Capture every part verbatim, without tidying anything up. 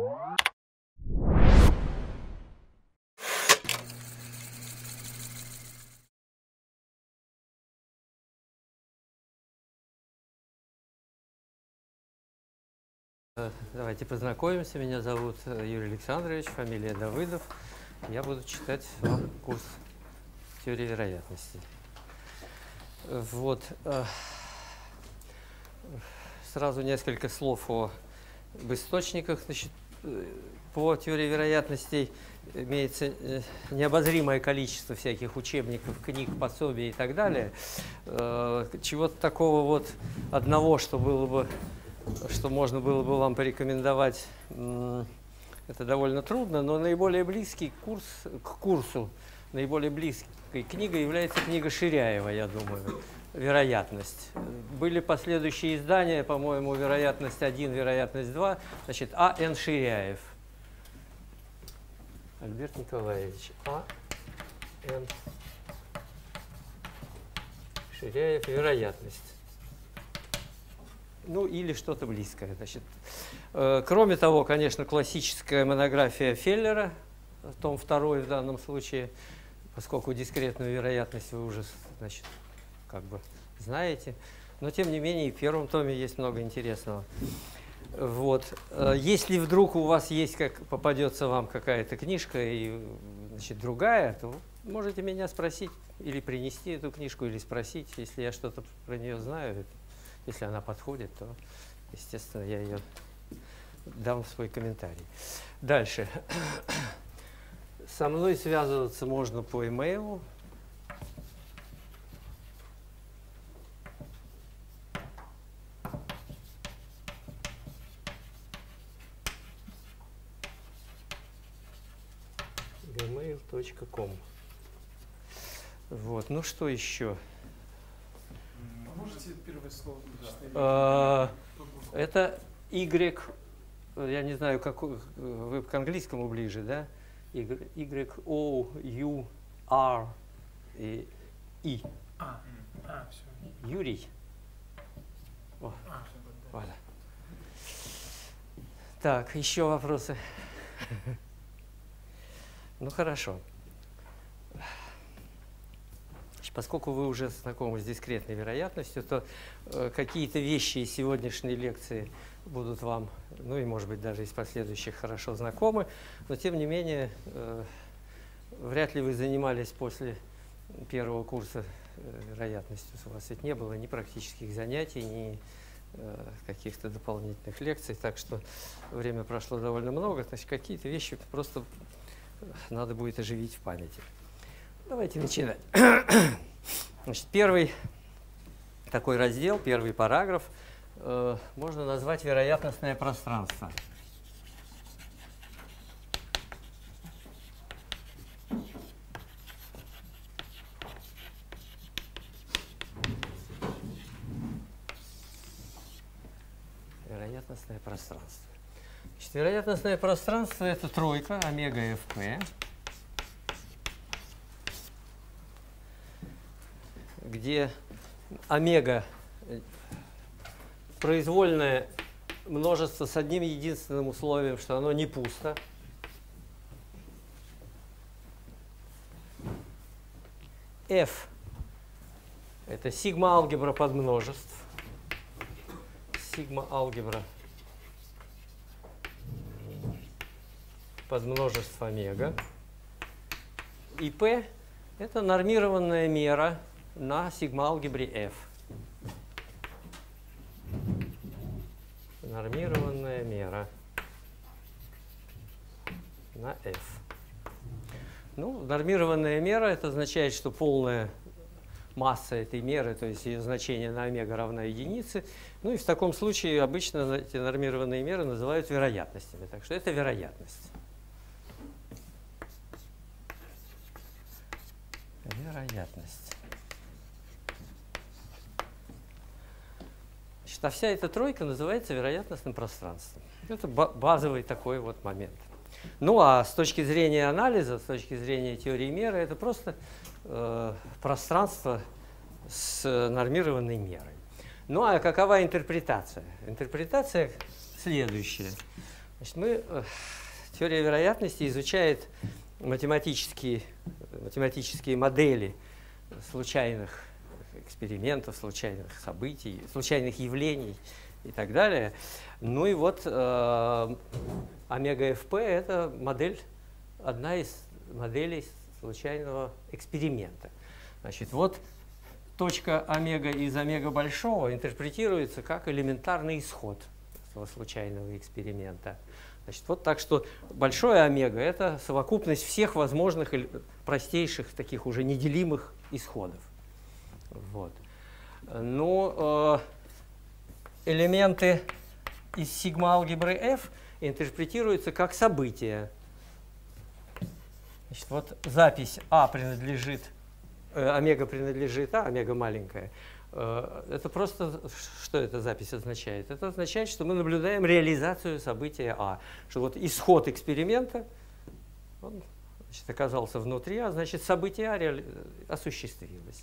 Давайте познакомимся. Меня зовут Юрий Александрович, фамилия Давыдов. Я буду читать вам курс теории вероятности. Вот. Сразу несколько слов о, об источниках. Значит, по теории вероятностей имеется необозримое количество всяких учебников, книг, пособий и так далее. Чего-то такого вот одного, что было бы что можно было бы вам порекомендовать, это довольно трудно, но наиболее близкий курс, к курсу, наиболее близкой книгой является книга Ширяева, я думаю, «Вероятность». Были последующие издания, по-моему, «Вероятность один», «Вероятность два», значит, А Н Ширяев. Альберт Николаевич. А Н Ширяев, «Вероятность». Ну, или что-то близкое. Значит. Кроме того, конечно, классическая монография Феллера, том второй в данном случае, поскольку дискретную вероятность вы уже, значит, как бы знаете. Но, тем не менее, и в первом томе есть много интересного. Вот. Если вдруг у вас есть, как попадется вам какая-то книжка и, значит, другая, то можете меня спросить или принести эту книжку, или спросить, если я что-то про нее знаю. Если она подходит, то, естественно, я ее дам в свой комментарий. Дальше. Со мной связываться можно по имейлу. gmail точка ком. Вот. Ну, что еще? Можете первое слово прочитать? А, это Y, я не знаю, как вы к английскому ближе, да? Y, y O, U, R и I. А, а, все. Юрий. О, А, все, да. voilà. Так, еще вопросы? Ну, хорошо. Поскольку вы уже знакомы с дискретной вероятностью, то э, какие-то вещи из сегодняшней лекции будут вам, ну и, может быть, даже из последующих хорошо знакомы, но, тем не менее, э, вряд ли вы занимались после первого курса э, вероятностью. У вас ведь не было ни практических занятий, ни э, каких-то дополнительных лекций, так что время прошло довольно много, значит, какие-то вещи просто надо будет оживить в памяти. Давайте начинать. Значит, первый такой раздел, первый параграф э, можно назвать вероятностное пространство. Вероятностное пространство. Значит, вероятностное пространство – это тройка, омега эф пэ. Где омега произвольное множество с одним единственным условием, что оно не пусто. F – это сигма-алгебра подмножеств. Сигма-алгебра подмножеств омега. И P – это нормированная мера на сигма-алгебре F. Нормированная мера на F. Ну, нормированная мера – это означает, что полная масса этой меры, то есть ее значение на омега равна единице. Ну и в таком случае обычно эти нормированные меры называют вероятностями. Так что это вероятность. Вероятность. Значит, а вся эта тройка называется вероятностным пространством. Это базовый такой вот момент. Ну а с точки зрения анализа, с точки зрения теории меры, это просто э, пространство с нормированной мерой. Ну а какова интерпретация? Интерпретация следующая. Значит, мы, э, теория вероятности изучает математические, математические модели случайных экспериментов, случайных событий, случайных явлений и так далее. Ну и вот э, омега эф пи – это модель, одна из моделей случайного эксперимента. Значит, вот точка омега из омега большого интерпретируется как элементарный исход этого случайного эксперимента. Значит, вот так что большое омега – это совокупность всех возможных простейших, таких уже неделимых исходов. Вот. Ну, э, элементы из сигма-алгебры F интерпретируются как события. Значит, вот запись А принадлежит, э, омега принадлежит А, омега маленькая. Э, это просто, что эта запись означает? Это означает, что мы наблюдаем реализацию события А. Что вот исход эксперимента, он, значит, оказался внутри А, значит, событие А реали... осуществилось.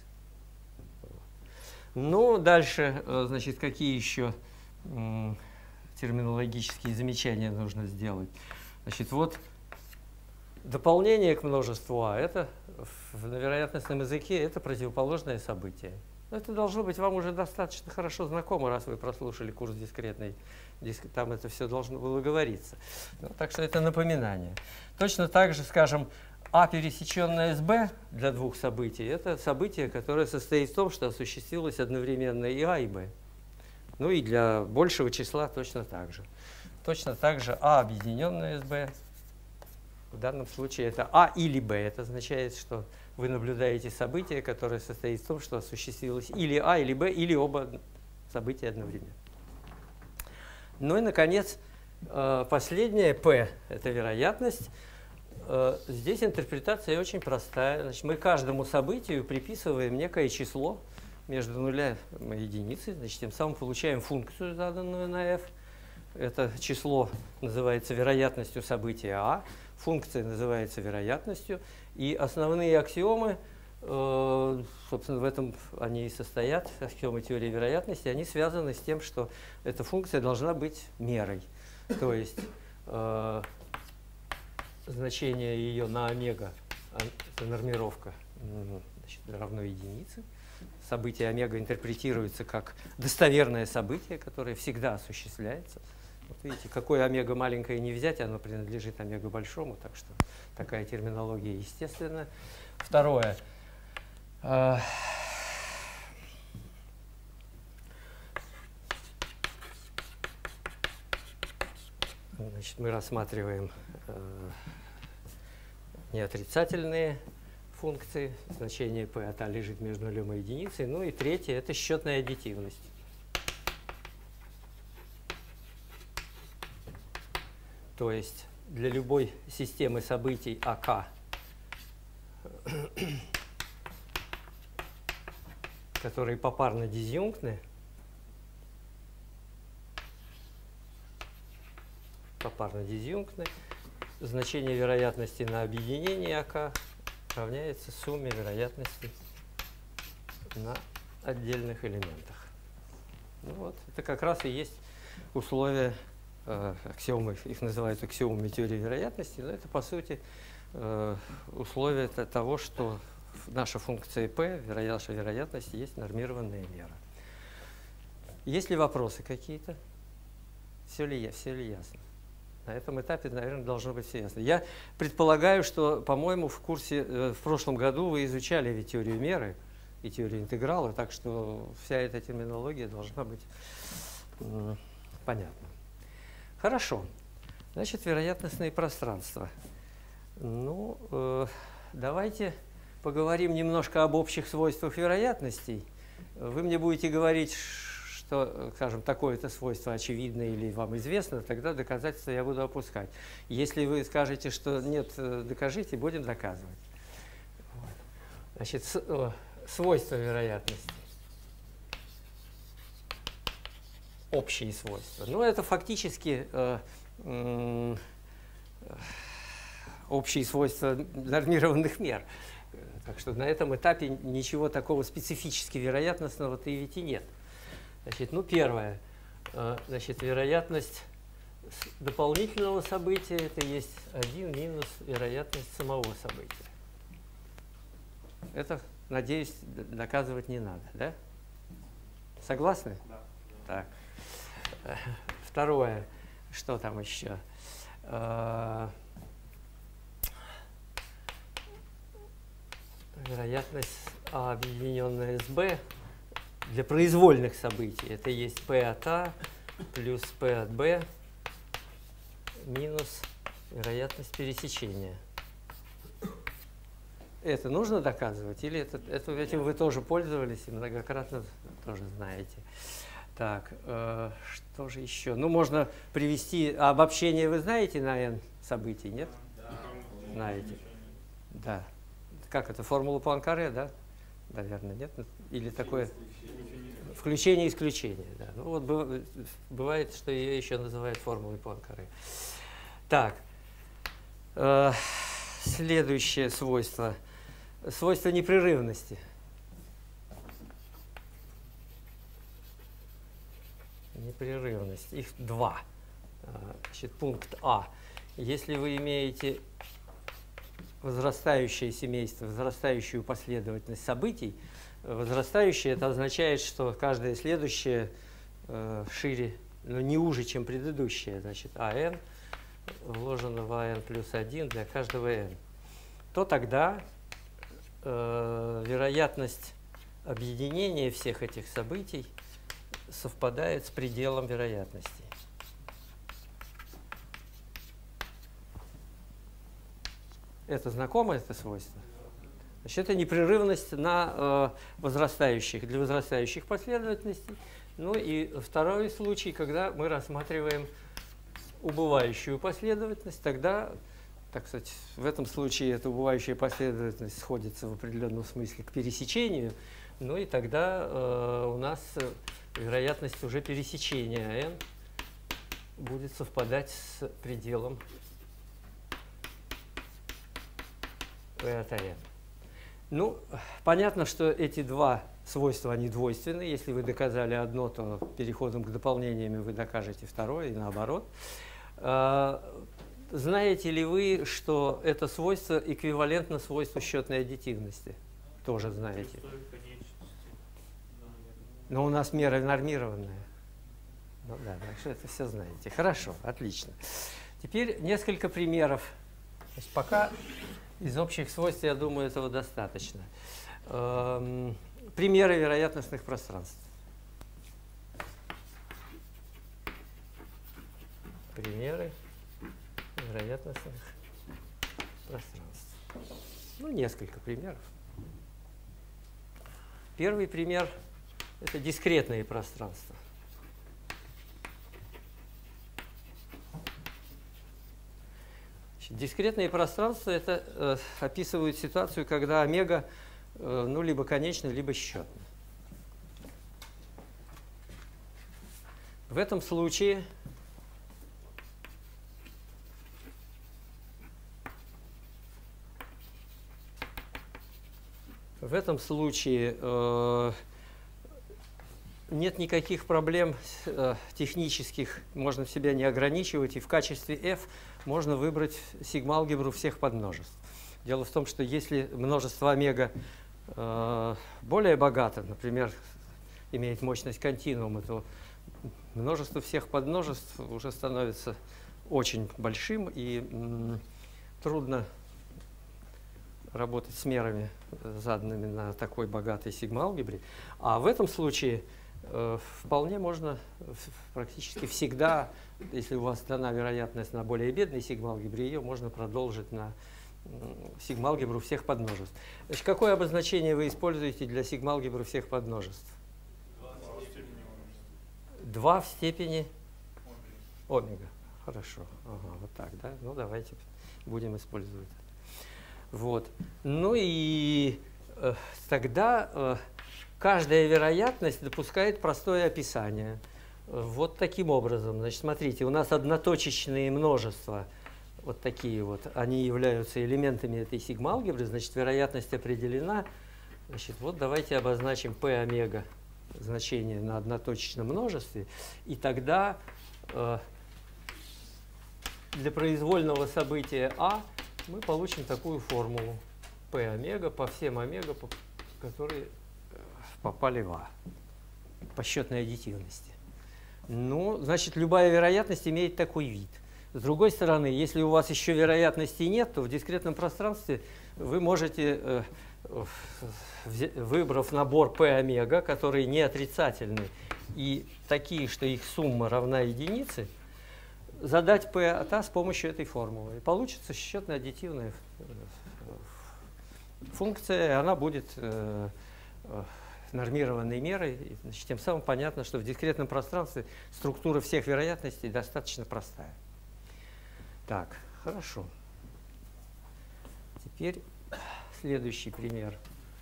Ну, дальше, значит, какие еще м, терминологические замечания нужно сделать? Значит, вот дополнение к множеству А, это в, на вероятностном языке это противоположное событие. Это должно быть вам уже достаточно хорошо знакомо, раз вы прослушали курс дискретной, диск, там это все должно было говориться. Ну, так что это напоминание. Точно так же, скажем, А, пересеченное с Б для двух событий, это событие, которое состоит в том, что осуществилось одновременно и А, и Б. Ну и для большего числа точно так же. Точно так же А, объединенное с Б. В данном случае это А или Б. Это означает, что вы наблюдаете событие, которое состоит в том, что осуществилось или А, или Б, или оба события одновременно. Ну и, наконец, последнее, P, это вероятность. Здесь интерпретация очень простая. Значит, мы каждому событию приписываем некое число между нуля и единицей, значит, тем самым получаем функцию, заданную на f. Это число называется вероятностью события А, функция называется вероятностью, и основные аксиомы, собственно, в этом они и состоят, аксиомы теории вероятности, они связаны с тем, что эта функция должна быть мерой. То есть значение ее на омега, это нормировка, значит, равно единице. Событие омега интерпретируется как достоверное событие, которое всегда осуществляется. Вот видите, какое омега маленькое не взять, оно принадлежит омега большому, так что такая терминология естественная. Второе. Значит, мы рассматриваем э, неотрицательные функции. Значение p от a лежит между нулем и единицей. Ну и третье – это счетная аддитивность. То есть для любой системы событий АК, которые попарно дизъюнктны, попарно дизъюнктны, значение вероятности на объединение АК равняется сумме вероятностей на отдельных элементах. Ну вот, это как раз и есть условия, э, аксиомы, их называют аксиомами теории вероятности, но это, по сути, э, условие того, что наша функция p, наша вероятность, есть нормированная мера. Есть ли вопросы какие-то? Все ли, все ли ясно? На этом этапе, наверное, должно быть все ясно. Я предполагаю, что, по-моему, в курсе, в прошлом году вы изучали ведь теорию меры и теорию интеграла, так что вся эта терминология должна быть м, понятна. Хорошо. Значит, вероятностные пространства. Ну, э, давайте поговорим немножко об общих свойствах вероятностей. Вы мне будете говорить, что, скажем, такое-то свойство очевидно или вам известно, тогда доказательства я буду опускать. Если вы скажете, что нет, докажите, будем доказывать. Вот. Значит, свойства вероятности. Общие свойства. Ну, это фактически э, э, общие свойства нормированных мер. Так что на этом этапе ничего такого специфически вероятностного-то и ведь и нет. Значит, ну, первое, значит, вероятность дополнительного события это есть один минус вероятность самого события. Это, надеюсь, доказывать не надо, да? Согласны? Да. Так. Второе. Что там еще? Вероятность А, объединенная с Б для произвольных событий. Это есть P от А плюс P от Б минус вероятность пересечения. Это нужно доказывать? Или это, это, этим вы тоже пользовались и многократно тоже знаете? Так, э, что же еще? Ну, можно привести... А обобщение вы знаете на n событий, нет? Да. Знаете. Да. Как это? Формула Пуанкаре, да? Наверное, нет? Или такое... Включение и исключение. Да. Ну, вот бывает, что ее еще называют формулой Пуанкаре. Так. Э, следующее свойство. Свойство непрерывности. Непрерывность. Их два. Значит, пункт А. Если вы имеете возрастающее семейство, возрастающую последовательность событий, возрастающее это означает, что каждое следующее э, шире, но не уже, чем предыдущее. Значит, АН вложено в АН плюс один для каждого n. То тогда э, вероятность объединения всех этих событий совпадает с пределом вероятности. Это знакомо, это свойство? Значит, это непрерывность на э, возрастающих, для возрастающих последовательностей. Ну и второй случай, когда мы рассматриваем убывающую последовательность, тогда, так сказать, в этом случае эта убывающая последовательность сходится в определенном смысле к пересечению, ну и тогда э, у нас вероятность уже пересечения n будет совпадать с пределом P от n. Ну, понятно, что эти два свойства, они двойственны. Если вы доказали одно, то переходом к дополнениями вы докажете второе, и наоборот. Знаете ли вы, что это свойство эквивалентно свойству счетной аддитивности? Тоже знаете. Но у нас мера нормированная. Ну да, так что это все знаете. Хорошо, отлично. Теперь несколько примеров. Значит, пока из общих свойств, я думаю, этого достаточно. Эм, примеры вероятностных пространств. Примеры вероятностных пространств. Ну, несколько примеров. Первый пример – это дискретные пространства. Дискретные пространства это э, описывают ситуацию, когда омега э, ну, либо конечна, либо счетна. В этом случае в этом случае э, нет никаких проблем э, технических, можно себя не ограничивать, и в качестве f можно выбрать сигма-алгебру всех подмножеств. Дело в том, что если множество омега э, более богато, например, имеет мощность континуума, то множество всех подмножеств уже становится очень большим, и м, трудно работать с мерами, заданными на такой богатой сигма-алгебре. А в этом случае э, вполне можно практически всегда, если у вас дана вероятность на более бедной сигма-алгебре, ее можно продолжить на сигма-алгебру всех подмножеств. Значит, какое обозначение вы используете для сигма-алгебры всех подмножеств? два в степени омега. Хорошо. Ага, вот так, да? Ну, давайте будем использовать. Вот. Ну и э, тогда э, каждая вероятность допускает простое описание. Вот таким образом. Значит, смотрите, у нас одноточечные множества, вот такие вот, они являются элементами этой сигма-алгебры, значит, вероятность определена. Значит, вот давайте обозначим p омега, значение на одноточечном множестве, и тогда э, для произвольного события А мы получим такую формулу. P омега по всем омега, которые попали в А по счетной аддитивности. Ну, значит, любая вероятность имеет такой вид. С другой стороны, если у вас еще вероятностей нет, то в дискретном пространстве вы можете, выбрав набор P омега, которые не отрицательны и такие, что их сумма равна единице, задать P от А с помощью этой формулы. И получится счетно-аддитивная функция, и она будет нормированной мерой. Значит, тем самым понятно, что в дискретном пространстве структура всех вероятностей достаточно простая. Так, хорошо. Теперь следующий пример.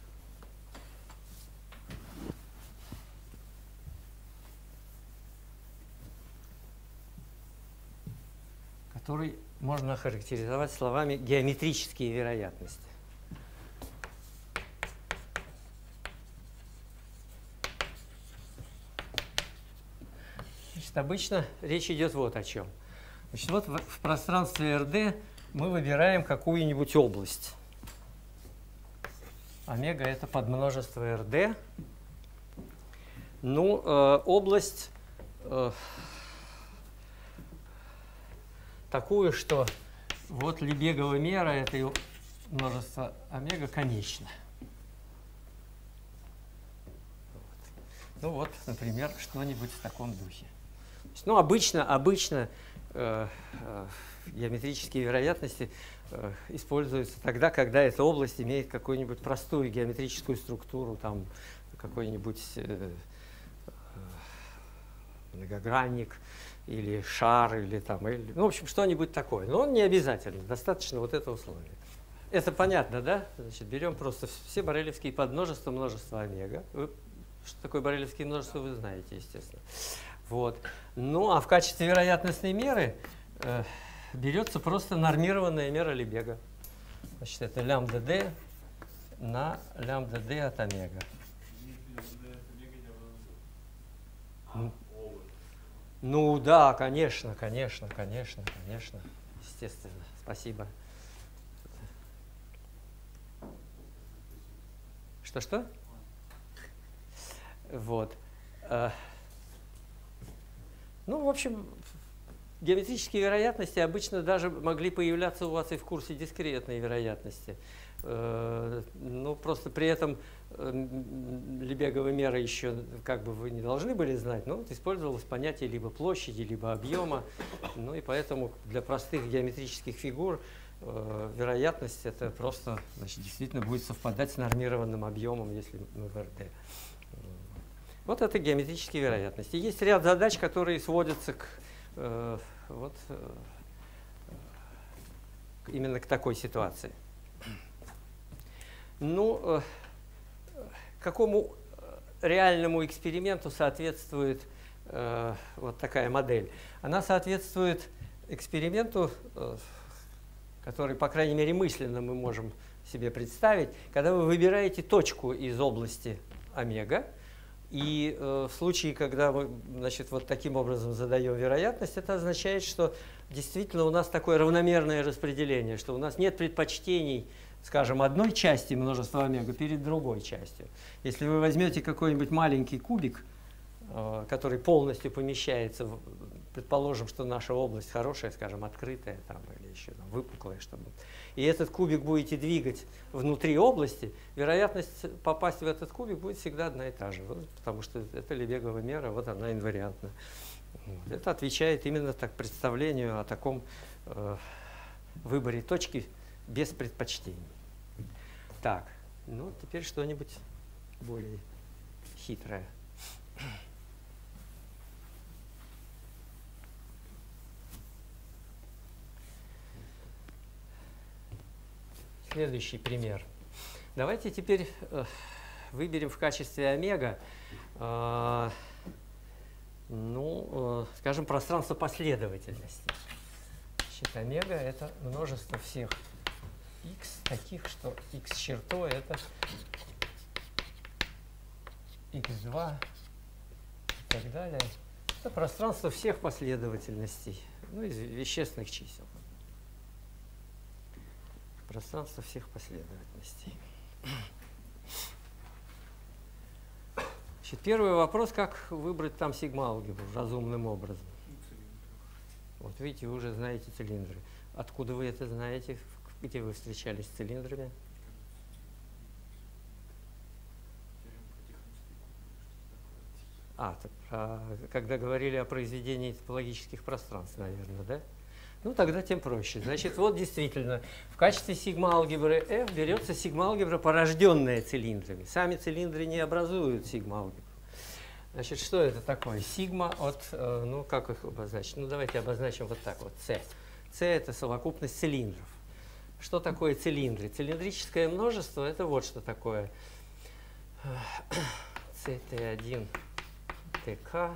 Который можно охарактеризовать словами геометрические вероятности. Значит, обычно речь идет вот о чем. Значит, вот в, в пространстве эр дэ мы выбираем какую-нибудь область. Омега – это подмножество эр дэ. Ну, э, область э, такую, что вот Лебегова мера этой множества омега конечна. Вот. Ну вот, например, что-нибудь в таком духе. Ну, обычно, обычно э, э, геометрические вероятности э, используются тогда, когда эта область имеет какую-нибудь простую геометрическую структуру, там какой-нибудь э, э, многогранник или шар, или там, или, ну, в общем, что-нибудь такое. Но он не обязательно, достаточно вот это условие. Это понятно, да? Значит, берем просто все борелевские подмножества, множество омега. Вы, что такое борелевские множества, вы знаете, естественно. Вот. Ну, а в качестве вероятностной меры э, берется просто нормированная мера Лебега. Значит, это лямбда d на лямбда d от омега. Ну да, конечно, конечно, конечно, конечно, естественно. Спасибо. Что-что? Вот. Ну, в общем, геометрические вероятности обычно даже могли появляться у вас и в курсе дискретной вероятности. Ну, просто при этом Лебеговой меры еще как бы вы не должны были знать, но вот использовалось понятие либо площади, либо объема. Ну и поэтому для простых геометрических фигур вероятность это просто, значит, действительно будет совпадать с нормированным объемом, если мы в эр дэ. Вот это геометрические вероятности. Есть ряд задач, которые сводятся к, э, вот, э, именно к такой ситуации. Ну, э, какому реальному эксперименту соответствует э, вот такая модель? Она соответствует эксперименту, э, который, по крайней мере, мысленно мы можем себе представить, когда вы выбираете точку из области омега. И э, в случае, когда мы, значит, вот таким образом задаем вероятность, это означает, что действительно у нас такое равномерное распределение, что у нас нет предпочтений, скажем, одной части множества омега перед другой частью. Если вы возьмете какой-нибудь маленький кубик, э, который полностью помещается, в, предположим, что наша область хорошая, скажем, открытая там, или еще там, выпуклая, чтобы... и этот кубик будете двигать внутри области, вероятность попасть в этот кубик будет всегда одна и та же, вот, потому что это Лебегова мера, вот она инвариантна. Вот. Это отвечает именно так представлению о таком э, выборе точки без предпочтений. Так, ну теперь что-нибудь более хитрое. Следующий пример. Давайте теперь э, выберем в качестве омега, э, ну, э, скажем, пространство последовательности. Значит, омега – это множество всех x, таких, что x чертой – это икс два и так далее. Это пространство всех последовательностей. ну, из вещественных чисел. Пространство всех последовательностей. Значит, первый вопрос, как выбрать там сигма-алгебру разумным образом. Вот видите, вы уже знаете цилиндры. Откуда вы это знаете? Где вы встречались с цилиндрами? А, так, а, когда говорили о произведении топологических пространств, наверное, да? Ну, тогда тем проще. Значит, вот действительно, в качестве сигма-алгебры F берется сигма-алгебра, порожденная цилиндрами. Сами цилиндры не образуют сигма-алгебру. Значит, что это такое? Сигма от, э, ну, как их обозначить? Ну, давайте обозначим вот так вот, C. C – это совокупность цилиндров. Что такое цилиндры? Цилиндрическое множество – это вот что такое. си ти один ти ка,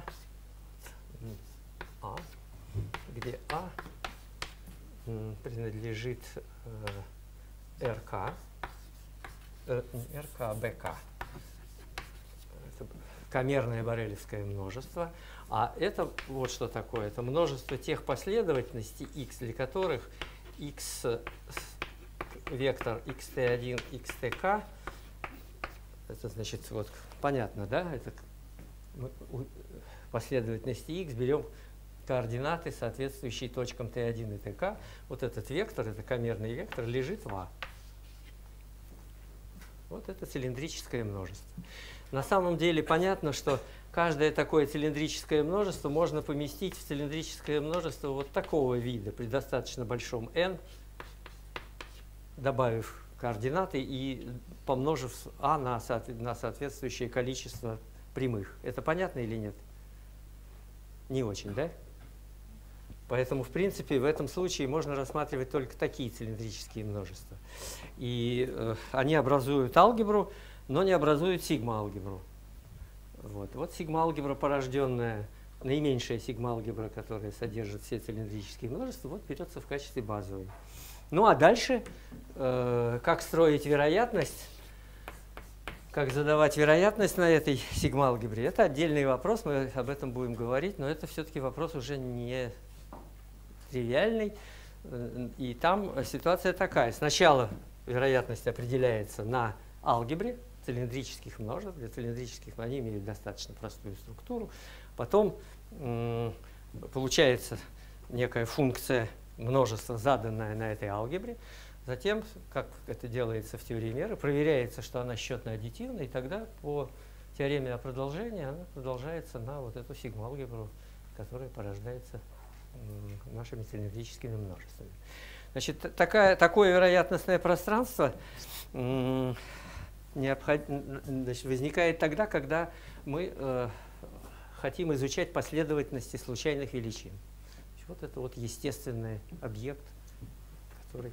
А, где А принадлежит э, РК, э, РК, БК. Это камерное борелевское множество. А это вот что такое. Это множество тех последовательностей x, для которых x, вектор икс ти один, икс ти кей, это значит, вот понятно, да? Это последовательности x берем координаты, соответствующие точкам ти один и тк. Вот этот вектор, это камерный вектор, лежит в А. Вот это цилиндрическое множество. На самом деле понятно, что каждое такое цилиндрическое множество можно поместить в цилиндрическое множество вот такого вида при достаточно большом n, добавив координаты и помножив А на, на соответствующее количество прямых. Это понятно или нет? Не очень, да? Поэтому, в принципе, в этом случае можно рассматривать только такие цилиндрические множества. И э, они образуют алгебру, но не образуют сигма-алгебру. Вот, вот сигма-алгебра, порожденная, наименьшая сигма-алгебра, которая содержит все цилиндрические множества, вот берется в качестве базовой. Ну а дальше, э, как строить вероятность, как задавать вероятность на этой сигма-алгебре, это отдельный вопрос, мы об этом будем говорить, но это все-таки вопрос уже не тривиальный. И там ситуация такая. Сначала вероятность определяется на алгебре цилиндрических множеств. Для цилиндрических они имеют достаточно простую структуру. Потом получается некая функция множества, заданная на этой алгебре. Затем, как это делается в теории меры, проверяется, что она счетно-аддитивна, и тогда по теореме о продолжении она продолжается на вот эту сигма-алгебру, которая порождается нашими цилиндрическими множествами. Значит, такая, такое вероятностное пространство необход... Значит, возникает тогда, когда мы э, хотим изучать последовательности случайных величин. Вот это вот естественный объект, который...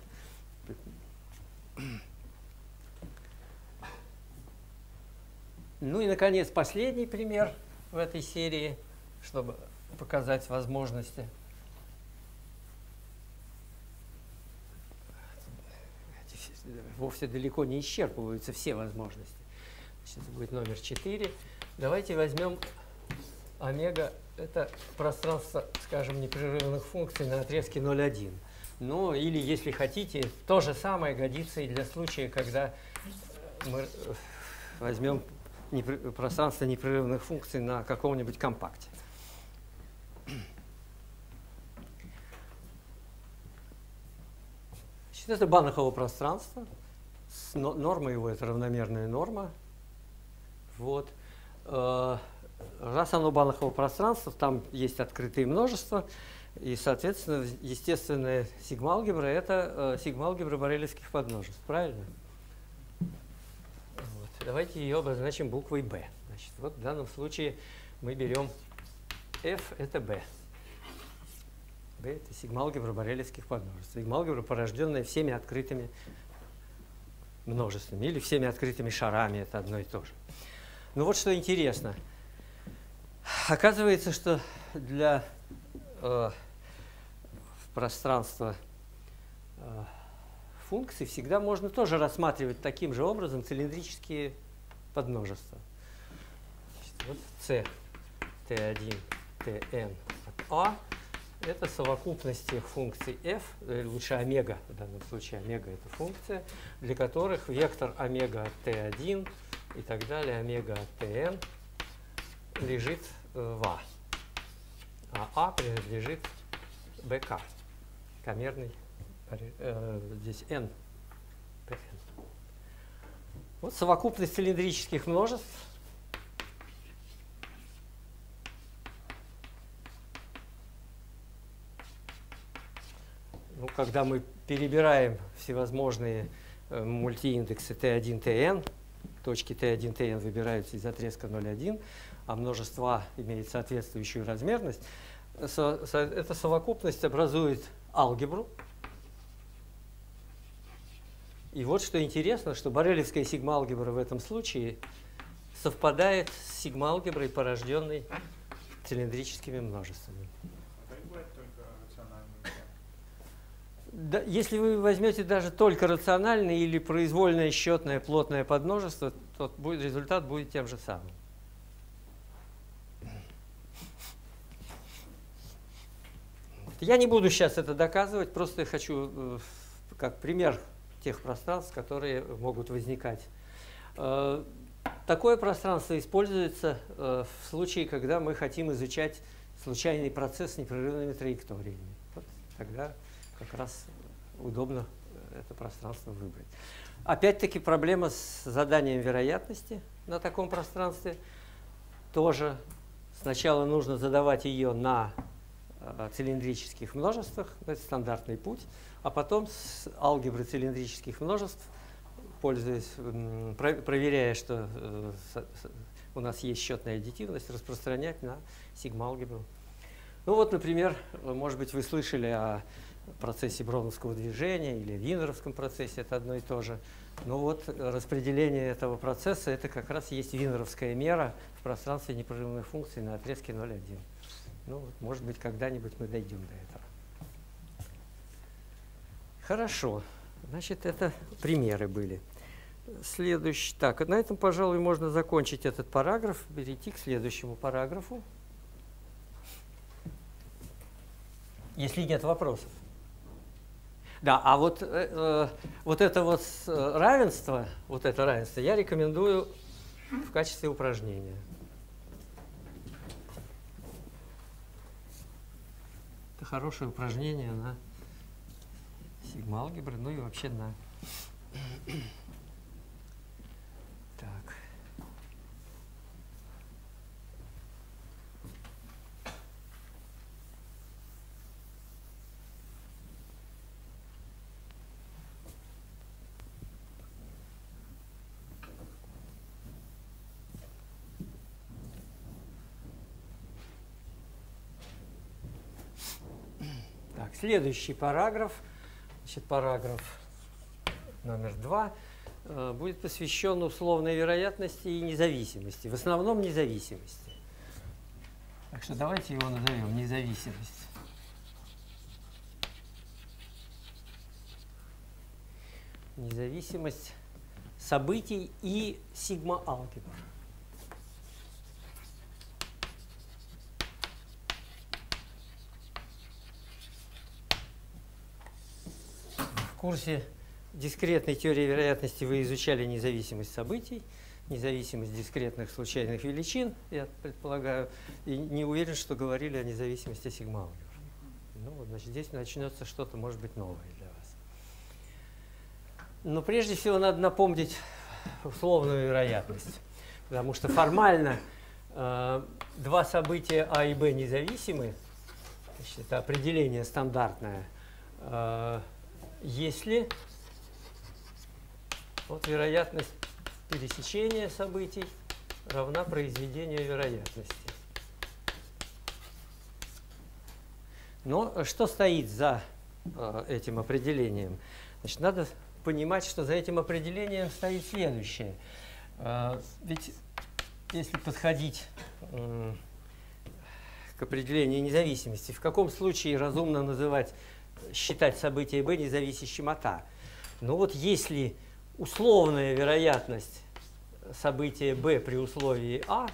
Ну и, наконец, последний пример в этой серии, чтобы показать возможности. Вовсе далеко не исчерпываются все возможности. Значит, это будет номер четыре. Давайте возьмем омега. Это пространство, скажем, непрерывных функций на отрезке ноль один. Ну, или, если хотите, то же самое годится и для случая, когда мы возьмем пространство непрерывных функций на каком-нибудь компакте. Значит, это Банахово пространство. Норма его – это равномерная норма. Вот. Раз оно Банахово пространство, там есть открытые множества. И, соответственно, естественная сигма-алгебра – это сигма-алгебра борелевских подмножеств. Правильно? Вот. Давайте ее обозначим буквой B. Значит, вот в данном случае мы берем F – это B. B – это сигма-алгебра борелевских подмножеств. Сигма-алгебра, порожденная всеми открытыми множествами или всеми открытыми шарами. Это одно и то же. Ну вот что интересно. Оказывается, что для э, пространства э, функций всегда можно тоже рассматривать таким же образом цилиндрические подмножества. Значит, вот C, T один, Tn от A. это совокупность тех функций f, или лучше омега, в данном случае омега это функция, для которых вектор омега от t один и так далее, омега от tn лежит в А. А А принадлежит bk, камерный, э, здесь n. Вот совокупность цилиндрических множеств. Ну, когда мы перебираем всевозможные э, мультииндексы тэ один, тэ эн, точки тэ один, тэ эн выбираются из отрезка ноль один, а множество А имеет соответствующую размерность, со, со, эта совокупность образует алгебру. И вот что интересно, что борелевская сигма-алгебра в этом случае совпадает с сигма-алгеброй, порожденной цилиндрическими множествами. Да, если вы возьмете даже только рациональное или произвольное счетное плотное подмножество, то будет, результат будет тем же самым. Я не буду сейчас это доказывать, просто я хочу как пример тех пространств, которые могут возникать. Такое пространство используется в случае, когда мы хотим изучать случайный процесс с непрерывными траекториями. Вот тогда как раз удобно это пространство выбрать. Опять-таки проблема с заданием вероятности на таком пространстве. Тоже сначала нужно задавать ее на цилиндрических множествах, это стандартный путь, а потом с алгебры цилиндрических множеств, пользуясь, проверяя, что у нас есть счетная аддитивность, распространять на сигма-алгебру. Ну вот, например, может быть, вы слышали о процессе броуновского движения или винеровском процессе, это одно и то же. Но вот распределение этого процесса, это как раз есть винеровская мера в пространстве непрерывной функции на отрезке ноль один. Ну, вот, может быть, когда-нибудь мы дойдем до этого. Хорошо. Значит, это примеры были. Следующий. Так, на этом, пожалуй, можно закончить этот параграф, перейти к следующему параграфу. Если нет вопросов. Да, а вот, э, вот это вот равенство, вот это равенство я рекомендую в качестве упражнения. Это хорошее упражнение на сигма-алгебры, ну и вообще на... Так. Так, следующий параграф, значит, параграф номер два, э, будет посвящен условной вероятности и независимости, в основном независимости. Так что давайте его назовем независимость. Независимость событий и сигма-алгебр. В курсе дискретной теории вероятности вы изучали независимость событий, независимость дискретных случайных величин, я предполагаю, и не уверен, что говорили о независимости сигма-алгебр. Ну, вот, значит, здесь начнется что-то, может быть, новое для вас. Но прежде всего надо напомнить условную вероятность, потому что формально э, два события А и Б независимы, значит, это определение стандартное, э, если вот вероятность пересечения событий равна произведению вероятности. Но что стоит за э, этим определением? Значит, надо понимать, что за этим определением стоит следующее. Э, ведь если подходить э, к определению независимости, в каком случае разумно называть, считать событие B независящим от А? Ну вот если условная вероятность события B при условии А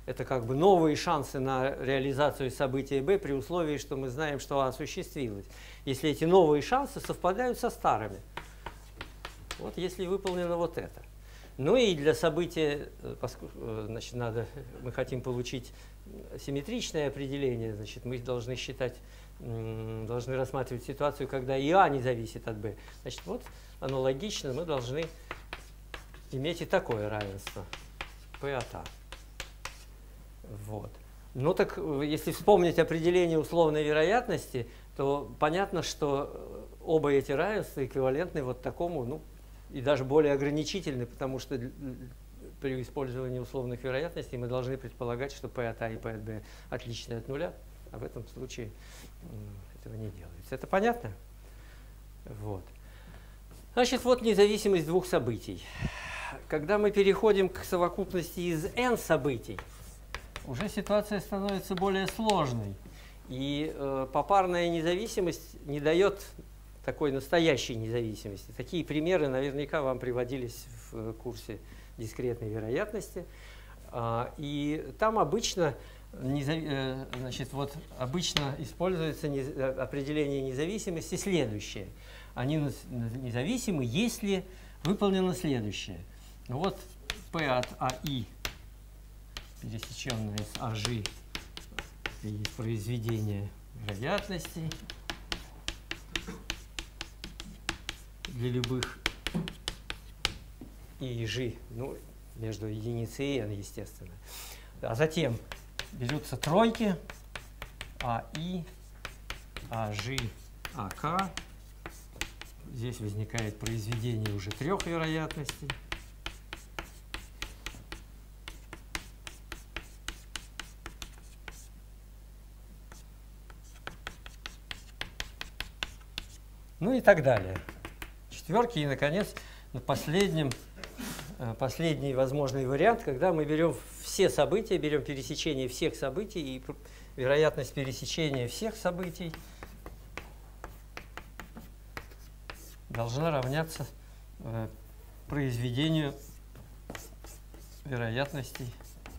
это как бы новые шансы на реализацию события b при условии, что мы знаем, что a осуществилось. Если эти новые шансы совпадают со старыми. Вот если выполнено вот это. Ну и для события, значит, надо, мы хотим получить симметричное определение, значит, мы должны считать, должны рассматривать ситуацию, когда и а не зависит от b. Значит, вот аналогично мы должны иметь и такое равенство p от a. Вот. Ну так, если вспомнить определение условной вероятности, то понятно, что оба эти равенства эквивалентны вот такому, ну, и даже более ограничительны, потому что при использовании условных вероятностей мы должны предполагать, что p от a и p от b отличны от нуля, а в этом случае этого не делается. Это понятно? Вот. Значит, вот независимость двух событий. Когда мы переходим к совокупности из n событий, уже ситуация становится более сложной. И э, попарная независимость не дает такой настоящей независимости. Такие примеры наверняка вам приводились в курсе дискретной вероятности. А, и там обычно, незав... значит, вот, обычно используется нез... определение независимости следующее. Они независимы, если выполнено следующее. Вот P от АИ, пересеченное с АЖ, и произведение вероятностей для любых и Ж, ну, между единицей и n, естественно. А затем берутся тройки АИ, АЖ, АК. Здесь возникает произведение уже трех вероятностей. Ну и так далее. Четверки и, наконец, на последнем, последний возможный вариант, когда мы берем все события, берем пересечение всех событий и вероятность пересечения всех событий должна равняться произведению вероятностей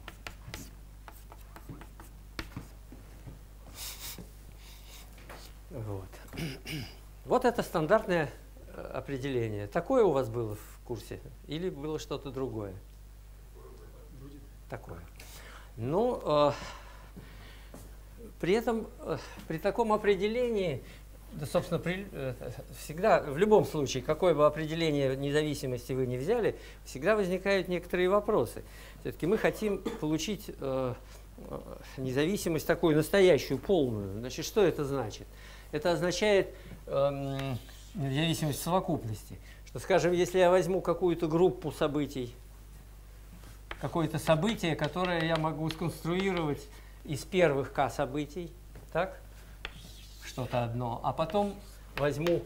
вот. Вот это стандартное определение. Такое у вас было в курсе? Или было что-то другое? Будет. Такое. Ну, э, при этом, э, при таком определении, да, собственно, при, э, всегда, в любом случае, какое бы определение независимости вы ни взяли, всегда возникают некоторые вопросы. Все-таки мы хотим получить э, независимость такую настоящую, полную. Значит, что это значит? Это означает э, независимость в совокупности. Что, скажем, если я возьму какую-то группу событий, какое-то событие, которое я могу сконструировать из первых k событий, так, что-то одно, а потом возьму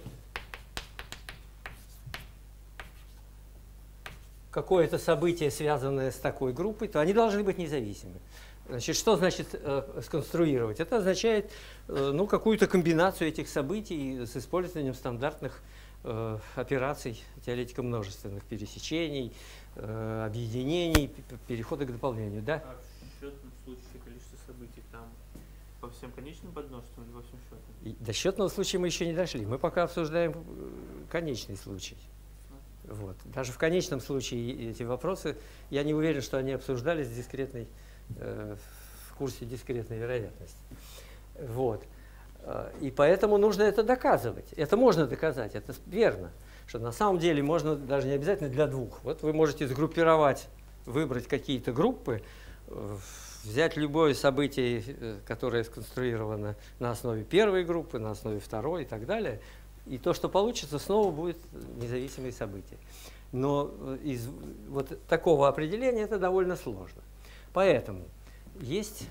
какое-то событие, связанное с такой группой, то они должны быть независимы. Значит, что значит э, сконструировать? Это означает э, ну, какую-то комбинацию этих событий с использованием стандартных э, операций теоретика множественных пересечений, э, объединений, перехода к дополнению. Да? А в счетном случае количество событий там по всем конечным подмножествам или во всем счетном? И до счетного случая мы еще не дошли. Мы пока обсуждаем конечный случай. Вот. Даже в конечном случае эти вопросы, я не уверен, что они обсуждались в дискретной в курсе дискретной вероятности. Вот. И поэтому нужно это доказывать. Это можно доказать, это верно. Что на самом деле можно даже не обязательно для двух. Вот вы можете сгруппировать, выбрать какие-то группы, взять любое событие, которое сконструировано на основе первой группы, на основе второй и так далее. И то, что получится, снова будет независимые события. Но из вот такого определения это довольно сложно. Поэтому есть,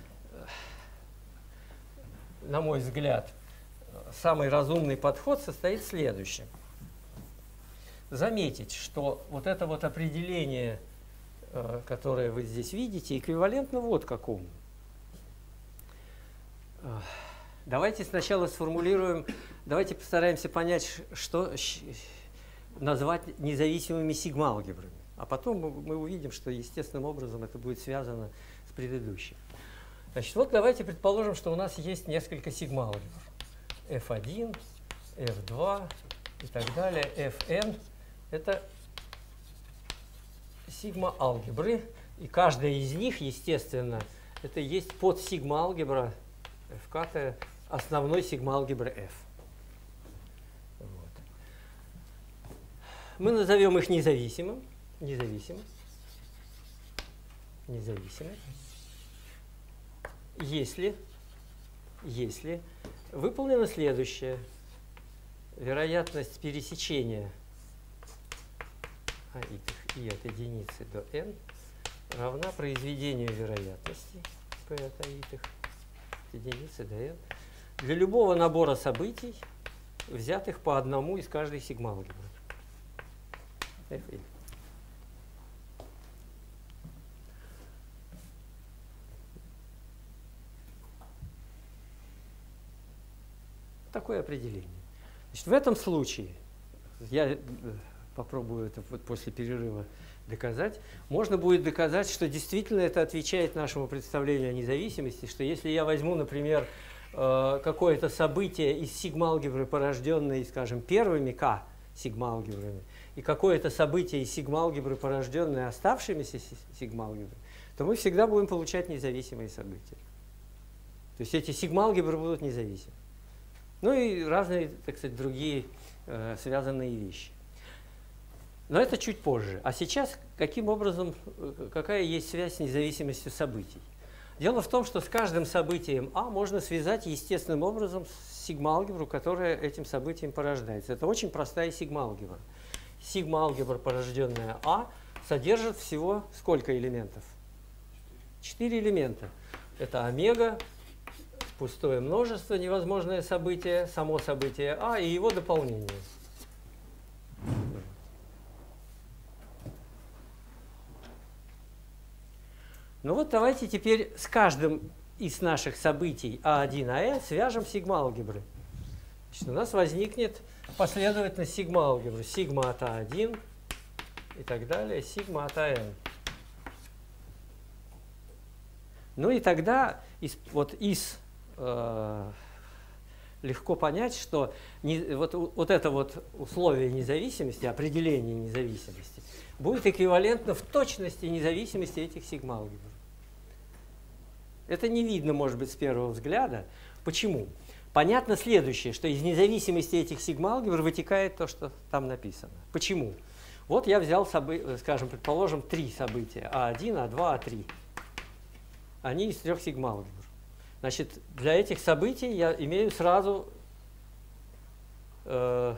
на мой взгляд, самый разумный подход состоит в следующем. Заметить, что вот это вот определение, которое вы здесь видите, эквивалентно вот какому. Давайте сначала сформулируем, давайте постараемся понять, что назвать независимыми сигма-алгебрами. А потом мы увидим, что естественным образом это будет связано с предыдущих. Значит, вот давайте предположим, что у нас есть несколько сигма-алгебр. эф один, эф два и так далее. эф эн – это сигма-алгебры. И каждая из них, естественно, это есть подсигма-алгебра фк основной сигма-алгебры F. Вот. Мы назовем их независимым. Независимым. Независимым. Если, если выполнено следующее. Вероятность пересечения а, и от единицы до n равна произведению вероятности p от i от единицы до n для любого набора событий, взятых по одному из каждой сигма-алгебры. Такое определение. Значит, в этом случае, я попробую это вот после перерыва доказать, можно будет доказать, что действительно это отвечает нашему представлению о независимости, что если я возьму, например, какое-то событие из сигма-алгебры, порожденное, скажем, первыми k сигма-алгебрами, и какое-то событие из сигма-алгебры, порожденное оставшимися сигма-алгебрами, то мы всегда будем получать независимые события. То есть эти сигма-алгебры будут независимы. Ну и разные, так сказать, другие э, связанные вещи. Но это чуть позже. А сейчас каким образом, какая есть связь с независимостью событий? Дело в том, что с каждым событием А можно связать естественным образом сигма-алгебру, которая этим событием порождается. Это очень простая сигма-алгебра. Сигма-алгебра, порожденная А, содержит всего сколько элементов? Четыре элемента. Это омега, пустое множество, невозможное событие, само событие А и его дополнение. Ну вот давайте теперь с каждым из наших событий а один, АН свяжем сигма-алгебры. У нас возникнет последовательность сигма-алгебры. Сигма от а один и так далее, сигма от АН. Ну и тогда из, вот из э, легко понять, что не, вот, вот это вот условие независимости, определение независимости, будет эквивалентно в точности независимости этих сигма-алгебр. Это не видно, может быть, с первого взгляда. Почему? Понятно следующее, что из независимости этих сигма-алгебр вытекает то, что там написано. Почему? Вот я взял, скажем, предположим, три события. а один, а два, а три. Они из трех сигма-алгебр. Значит, для этих событий я имею сразу э,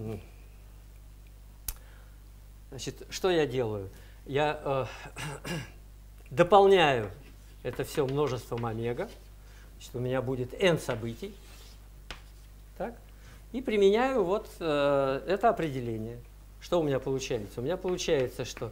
значит, что я делаю? Я э, дополняю это все множеством омега. Значит, у меня будет n событий. Так? И применяю вот э, это определение. Что у меня получается? У меня получается, что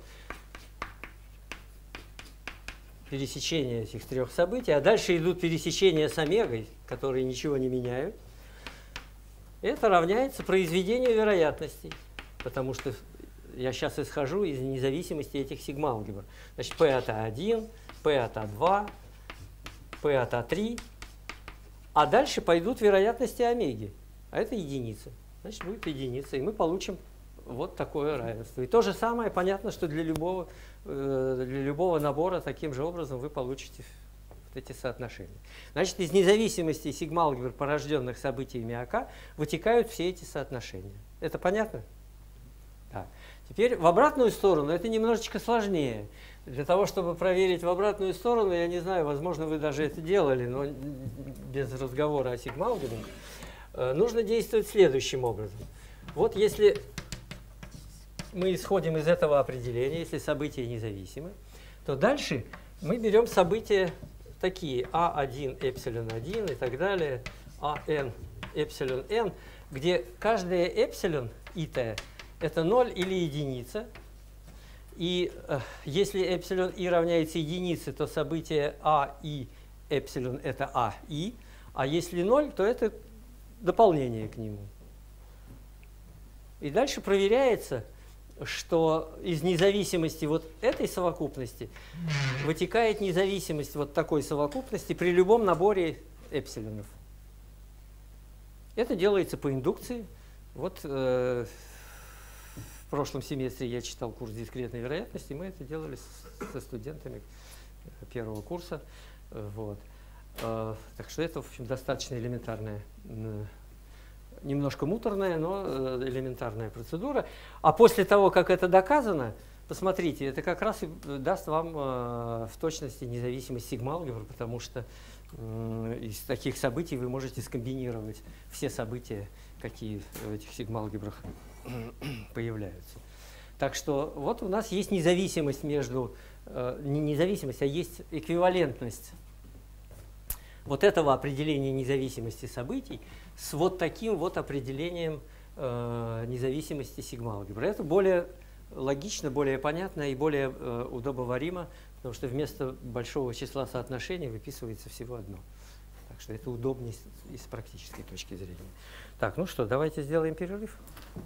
пересечение этих трех событий, а дальше идут пересечения с омегой, которые ничего не меняют. Это равняется произведению вероятностей, потому что я сейчас исхожу из независимости этих сигма-алгебр. Значит, P от а один, P от а два, P от а три, а дальше пойдут вероятности омеги, а это единица. Значит, будет единица, и мы получим вот такое равенство. И то же самое, понятно, что для любого, для любого набора таким же образом вы получите вот эти соотношения. Значит, из независимости сигма-алгебр, порожденных событиями АК, вытекают все эти соотношения. Это понятно? Да. Теперь в обратную сторону это немножечко сложнее. Для того, чтобы проверить в обратную сторону, я не знаю, возможно, вы даже это делали, но без разговора о сигма-алгебре, нужно действовать следующим образом. Вот если мы исходим из этого определения, если события независимы, то дальше мы берем события такие а один, эпсилон один и так далее, ан, эпсилон n, где каждое эпсилон ит это ноль или единица. И э, если эпсилон и равняется единице, то событие а и эпсилон это а и, а если ноль, то это дополнение к нему. И дальше проверяется, что из независимости вот этой совокупности вытекает независимость вот такой совокупности при любом наборе эпсилонов. Это делается по индукции. Вот э, в прошлом семестре я читал курс дискретной вероятности, мы это делали с, со студентами первого курса. Вот. Э, так что это, в общем, достаточно элементарная, э, немножко муторная, но элементарная процедура. А после того, как это доказано, посмотрите, это как раз и даст вам э, в точности независимость сигма-алгебры, потому что э, из таких событий вы можете скомбинировать все события, какие в этих сигма-алгебрах появляются. Так что вот у нас есть независимость между, э, не независимость, а есть эквивалентность вот этого определения независимости событий с вот таким вот определением э, независимости сигма-алгебры. Это более логично, более понятно и более э, удобоваримо, потому что вместо большого числа соотношений выписывается всего одно. Так что это удобнее с, и с практической точки зрения. Так, ну что, давайте сделаем перерыв.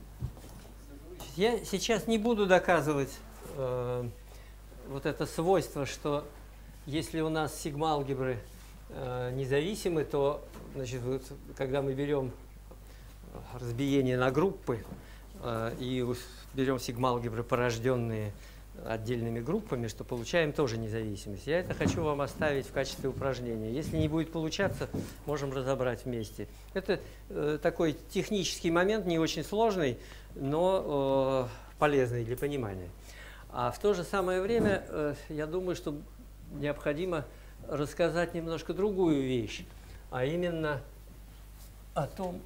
Я сейчас не буду доказывать э, вот это свойство, что если у нас сигма-алгебры э, независимы, то, значит, вот, когда мы берем разбиение на группы э, и берем сигма-алгебры, порожденные отдельными группами, что получаем тоже независимость. Я это хочу вам оставить в качестве упражнения. Если не будет получаться, можем разобрать вместе. Это э, такой технический момент, не очень сложный, но э, полезный для понимания. А в то же самое время, э, я думаю, что необходимо рассказать немножко другую вещь, а именно о том,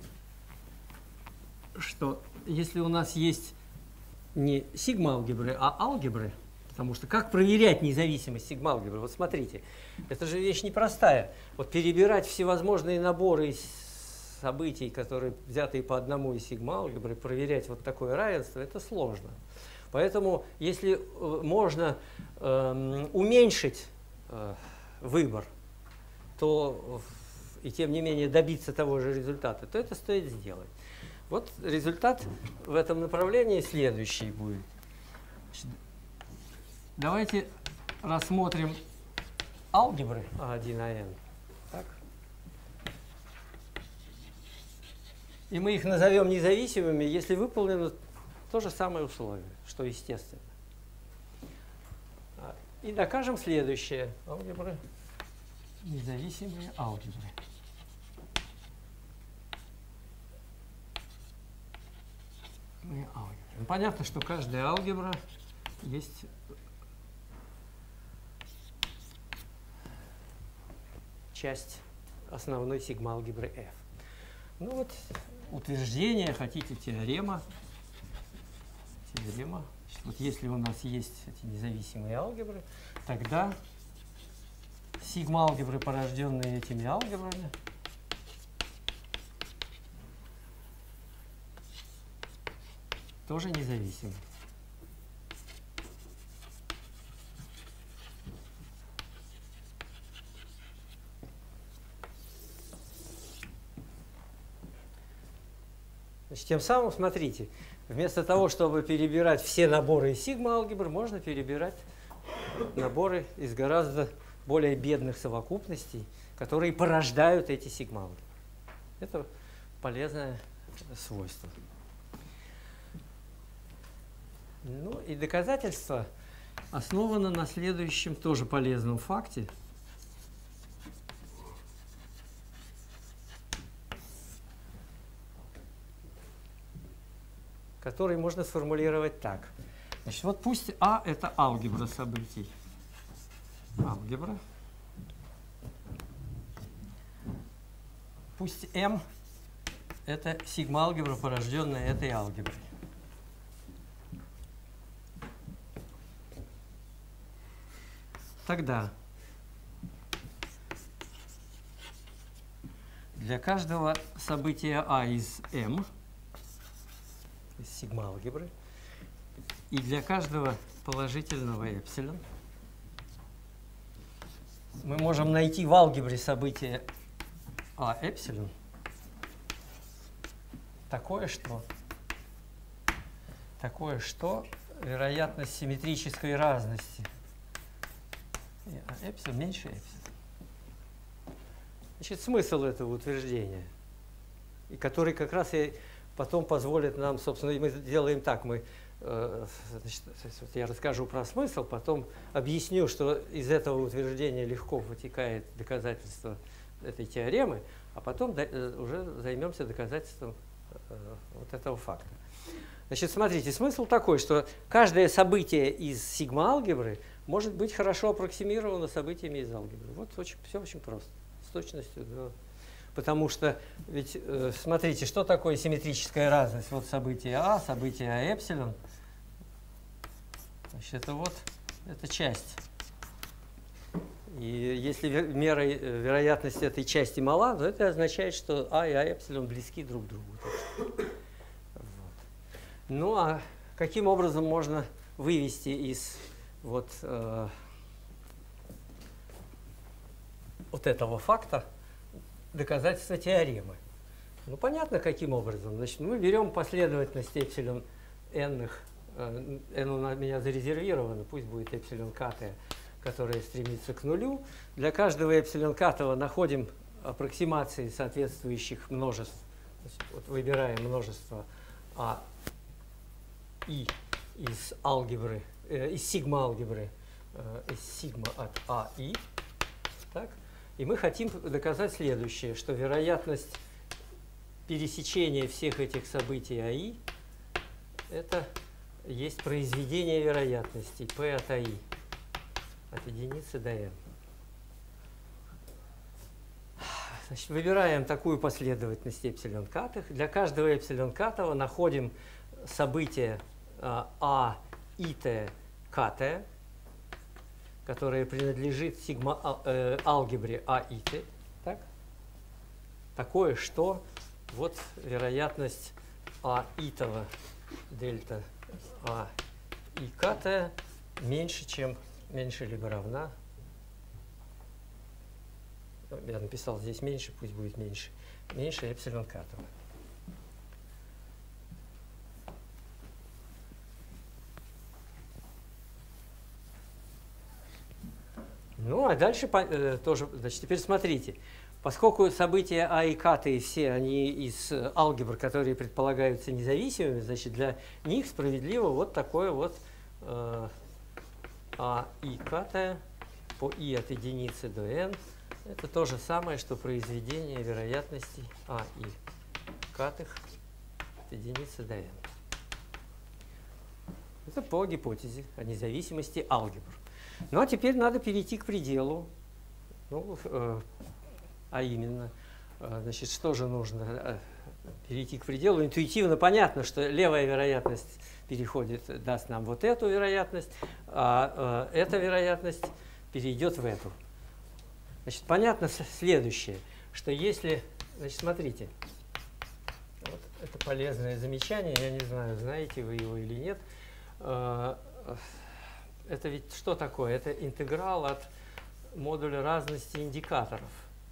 что если у нас есть не сигма-алгебры, а алгебры, потому что как проверять независимость сигма-алгебры? Вот смотрите, это же вещь непростая. Вот перебирать всевозможные наборы событий, которые взятые по одному из сигма-алгебры, проверять вот такое равенство, это сложно. Поэтому, если э, можно э, уменьшить э, выбор, то и тем не менее добиться того же результата, то это стоит сделать. Вот результат в этом направлении следующий будет. Давайте рассмотрим алгебры А один, А эн. Так. И мы их назовем независимыми, если выполнено то же самое условие, что естественно. И докажем следующее. Алгебры, независимые алгебры. Ну, понятно, что каждая алгебра есть часть основной сигма-алгебры F. Ну вот утверждение, хотите, теорема. Теорема. Значит, вот если у нас есть эти независимые алгебры, тогда сигма-алгебры, порожденные этими алгебрами, тоже независимы. Значит, тем самым, смотрите, вместо того, чтобы перебирать все наборы из сигма-алгебр, можно перебирать наборы из гораздо более бедных совокупностей, которые порождают эти сигма-алгебры. Это полезное свойство. Ну и доказательство основано на следующем тоже полезном факте. Который можно сформулировать так. Значит, вот пусть А – это алгебра событий. Алгебра. Пусть М – это сигма-алгебра, порожденная этой алгеброй. Тогда для каждого события А из М, из сигма-алгебры, и для каждого положительного эпсилон мы можем найти в алгебре событие А эпсилон такое, что такое, что вероятность симметрической разности. А эпсилон меньше эпсилон. Значит, смысл этого утверждения, и который как раз и потом позволит нам, собственно, и мы делаем так, мы, э, значит, я расскажу про смысл, потом объясню, что из этого утверждения легко вытекает доказательство этой теоремы, а потом уже займемся доказательством э, вот этого факта. Значит, смотрите, смысл такой, что каждое событие из сигма-алгебры может быть хорошо аппроксимировано событиями из алгебры. Вот очень, все очень просто, с точностью до... Потому что, ведь, э, смотрите, что такое симметрическая разность? Вот событие А, событие А эпсилон. Значит, это вот, это часть. И если мера вероятности этой части мала, то это означает, что А и А эпсилон близки друг к другу. Вот. Ну, а каким образом можно вывести из вот, э, вот этого факта доказательства теоремы? Ну, понятно, каким образом. Значит, мы берем последовательность эпсилон n, э, n у меня зарезервировано, пусть будет эпсилон k, которая стремится к нулю. Для каждого эпсилон k находим аппроксимации соответствующих множеств. Значит, вот выбираем множество А и из алгебры, э, из сигма-алгебры, э, из сигма от А и. Так? И мы хотим доказать следующее, что вероятность пересечения всех этих событий АИ это есть произведение вероятностей P от АИ, от единицы до n. Значит, выбираем такую последовательность эпсилон катых. Для каждого эпсилон катого находим событие А и Т кт, которое принадлежит сигма э, алгебре А и Т. Так? Такое, что вот вероятность А итого дельта А и кт меньше, чем меньше либо равна. Я написал здесь меньше, пусть будет меньше. Меньше эпсилон катого. Ну, а дальше э, тоже, значит, теперь смотрите. Поскольку события А и каты все, они из алгебр, которые предполагаются независимыми, значит, для них справедливо вот такое вот э, А и катое по И от единицы до n. Это то же самое, что произведение вероятностей А и катых от единицы до n. Это по гипотезе о независимости алгебр. Ну, а теперь надо перейти к пределу. Ну, э, а именно, э, значит, что же нужно? Э, перейти к пределу. Интуитивно понятно, что левая вероятность переходит, даст нам вот эту вероятность, а э, эта вероятность перейдет в эту. Значит, понятно следующее, что если, значит, смотрите, вот это полезное замечание, я не знаю, знаете вы его или нет. Э, Это ведь что такое? Это интеграл от модуля разности индикаторов.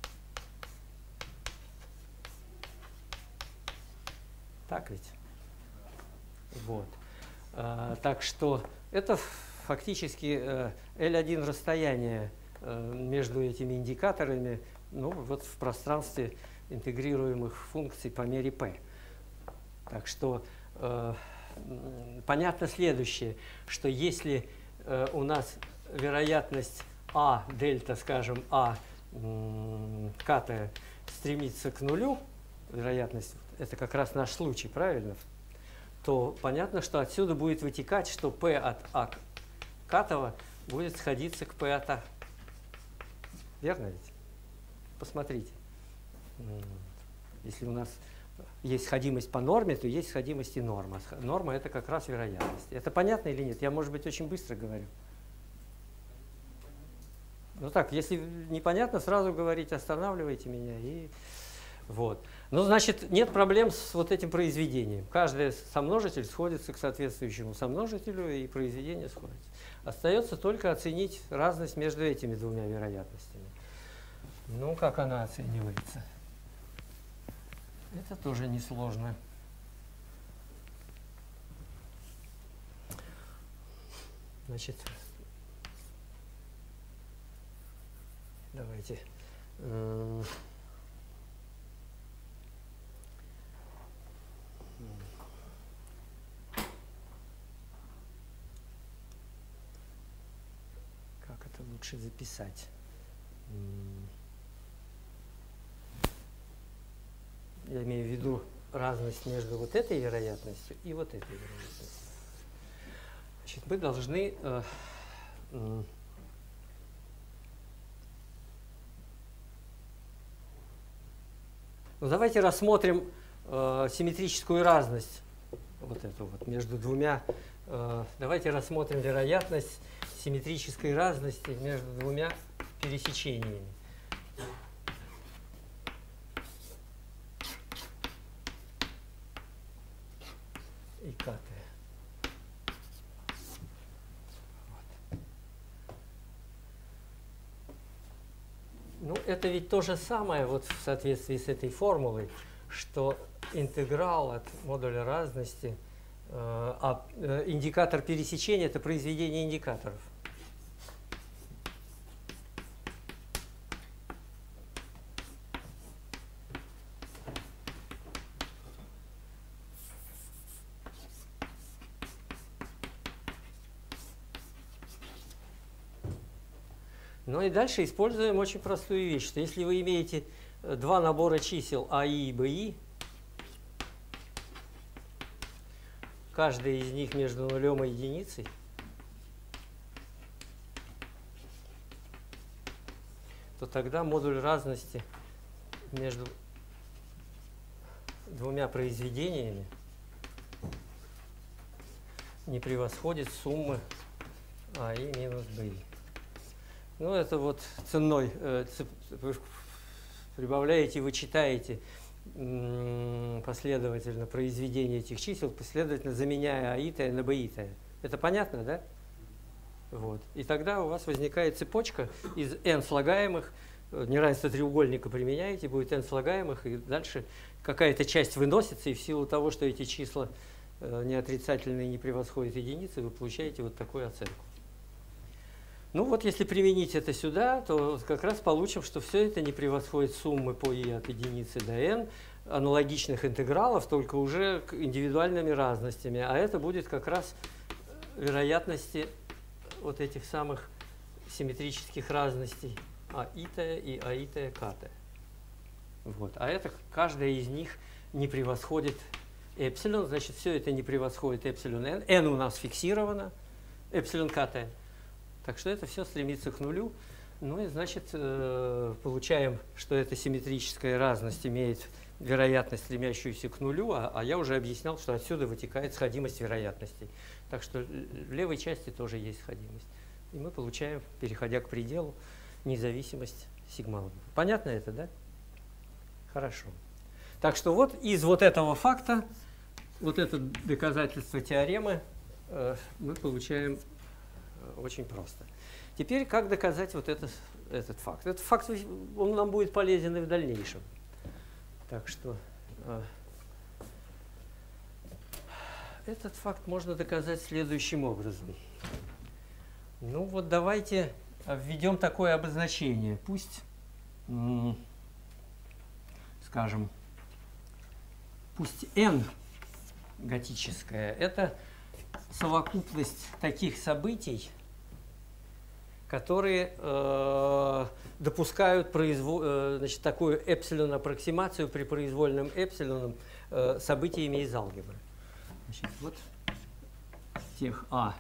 Так ведь? Вот. А, так что это фактически L один расстояние между этими индикаторами, ну, вот в пространстве интегрируемых функций по мере p. Так что э, понятно следующее, что если у нас вероятность А дельта, скажем, А катая стремится к нулю, вероятность, это как раз наш случай, правильно? То понятно, что отсюда будет вытекать, что P от А катого будет сходиться к P от А. Верно ведь? Посмотрите. Если у нас есть сходимость по норме, то есть сходимость и норма. Норма – это как раз вероятность. Это понятно или нет? Я, может быть, очень быстро говорю. Ну так, если непонятно, сразу говорите, останавливайте меня. И вот. Ну, значит, нет проблем с вот этим произведением. Каждый сомножитель сходится к соответствующему сомножителю, и произведение сходится. Остается только оценить разность между этими двумя вероятностями. Ну, как она оценивается? Это тоже несложно. Значит, давайте. Э, как это лучше записать? Я имею в виду разность между вот этой вероятностью и вот этой вероятностью. Значит, мы должны э, э, ну, давайте рассмотрим э, симметрическую разность вот эту вот между двумя. Э, давайте рассмотрим вероятность симметрической разности между двумя пересечениями. И К Т. Вот. Ну, это ведь то же самое, вот в соответствии с этой формулой, что интеграл от модуля разности, э, а э, индикатор пересечения – это произведение индикаторов. Ну и дальше используем очень простую вещь, что если вы имеете два набора чисел А И и Б И, каждая из них между нулем и единицей, то тогда модуль разности между двумя произведениями не превосходит суммы А И минус Б И. Ну, это вот ценной. Э, вы прибавляете, вычитаете м, последовательно произведение этих чисел, последовательно заменяя аитая на баитая. Это понятно, да? Вот. И тогда у вас возникает цепочка из n слагаемых, неравенство треугольника применяете, будет n слагаемых, и дальше какая-то часть выносится, и в силу того, что эти числа э, не отрицательные, не превосходят единицы, вы получаете вот такую оценку. Ну вот, если применить это сюда, то как раз получим, что все это не превосходит суммы по и от единицы до n, аналогичных интегралов, только уже индивидуальными разностями. А это будет как раз вероятности вот этих самых симметрических разностей аитая и аитая катая. Вот. А это каждая из них не превосходит эпсилон, значит, все это не превосходит эпсилон n. n у нас фиксировано, эпсилон катая. Так что это все стремится к нулю. Ну и значит, получаем, что эта симметрическая разность имеет вероятность, стремящуюся к нулю, а, а я уже объяснял, что отсюда вытекает сходимость вероятностей. Так что в левой части тоже есть сходимость. И мы получаем, переходя к пределу, независимость сигма. Понятно это, да? Хорошо. Так что вот из вот этого факта, вот это доказательство теоремы, мы получаем очень просто. Теперь, как доказать вот это, этот факт? Этот факт, он нам будет полезен и в дальнейшем. Так что э, этот факт можно доказать следующим образом. Ну вот давайте введем такое обозначение. Пусть, скажем, пусть n готическая – это совокупность таких событий, которые э, допускают произвол, э, значит, такую эпсилон-аппроксимацию при произвольном эпсилоном э, событиями из алгебры. Значит, вот тех А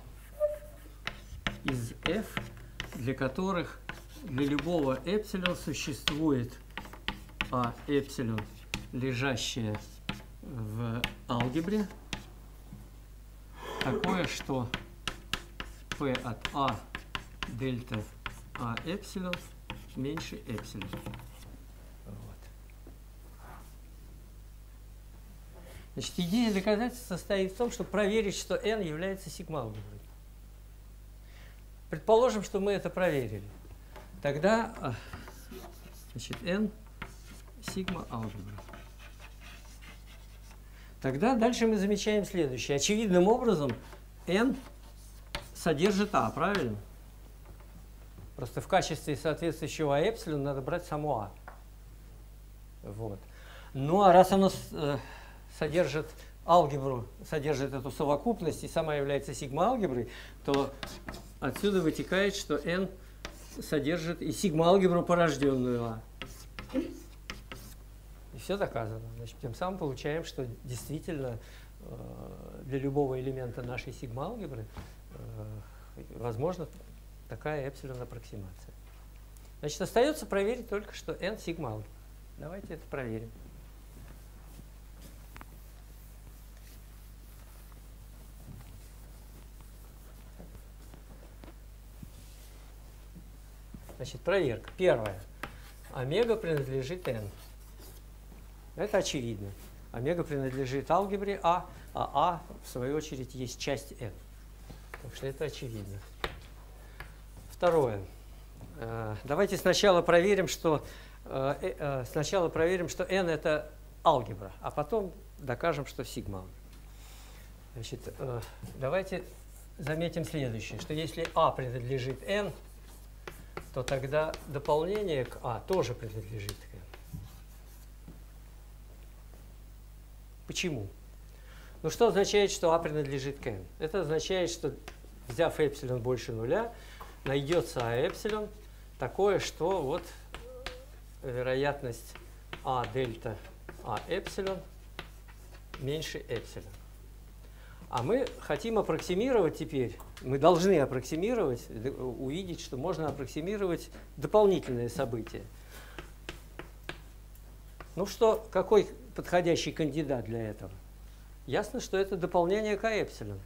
из F, для которых для любого эпсилон существует А эпсилон, лежащее в алгебре, такое, что P от А дельта А эпсилон меньше эпсилон. Вот. Значит, идея доказательства состоит в том, чтобы проверить, что n является сигма-алгеброй. Предположим, что мы это проверили. Тогда, значит, n сигма-алгебра. Тогда дальше мы замечаем следующее. Очевидным образом n содержит А, правильно? Просто в качестве соответствующего А эпсилон надо брать само А. Вот. Ну а раз оно э, содержит алгебру, содержит эту совокупность и сама является сигма-алгеброй, то отсюда вытекает, что n содержит и сигма-алгебру, порожденную А. И все доказано. Значит, тем самым получаем, что действительно э, для любого элемента нашей сигма-алгебры э, возможна такая эпсилон-аппроксимация. Значит, остается проверить только, что n сигма-алгебра. Давайте это проверим. Значит, проверка. Первая. Омега принадлежит n. Это очевидно. Омега принадлежит алгебре А, а А, в свою очередь, есть часть n. Так что это очевидно. Второе. Давайте сначала проверим, что сначала проверим, что n это алгебра, а потом докажем, что сигма. Значит, давайте заметим следующее, что если А принадлежит n, то тогда дополнение к А тоже принадлежит к n. Почему? Ну, что означает, что А принадлежит к n? Это означает, что, взяв эпсилон больше нуля, найдется А эпсилон такое, что вот вероятность А дельта А эпсилон меньше эпсилон. А мы хотим аппроксимировать теперь, мы должны аппроксимировать, увидеть, что можно аппроксимировать дополнительные события. Ну что, какой подходящий кандидат для этого? Ясно, что это дополнение к А эпсилон.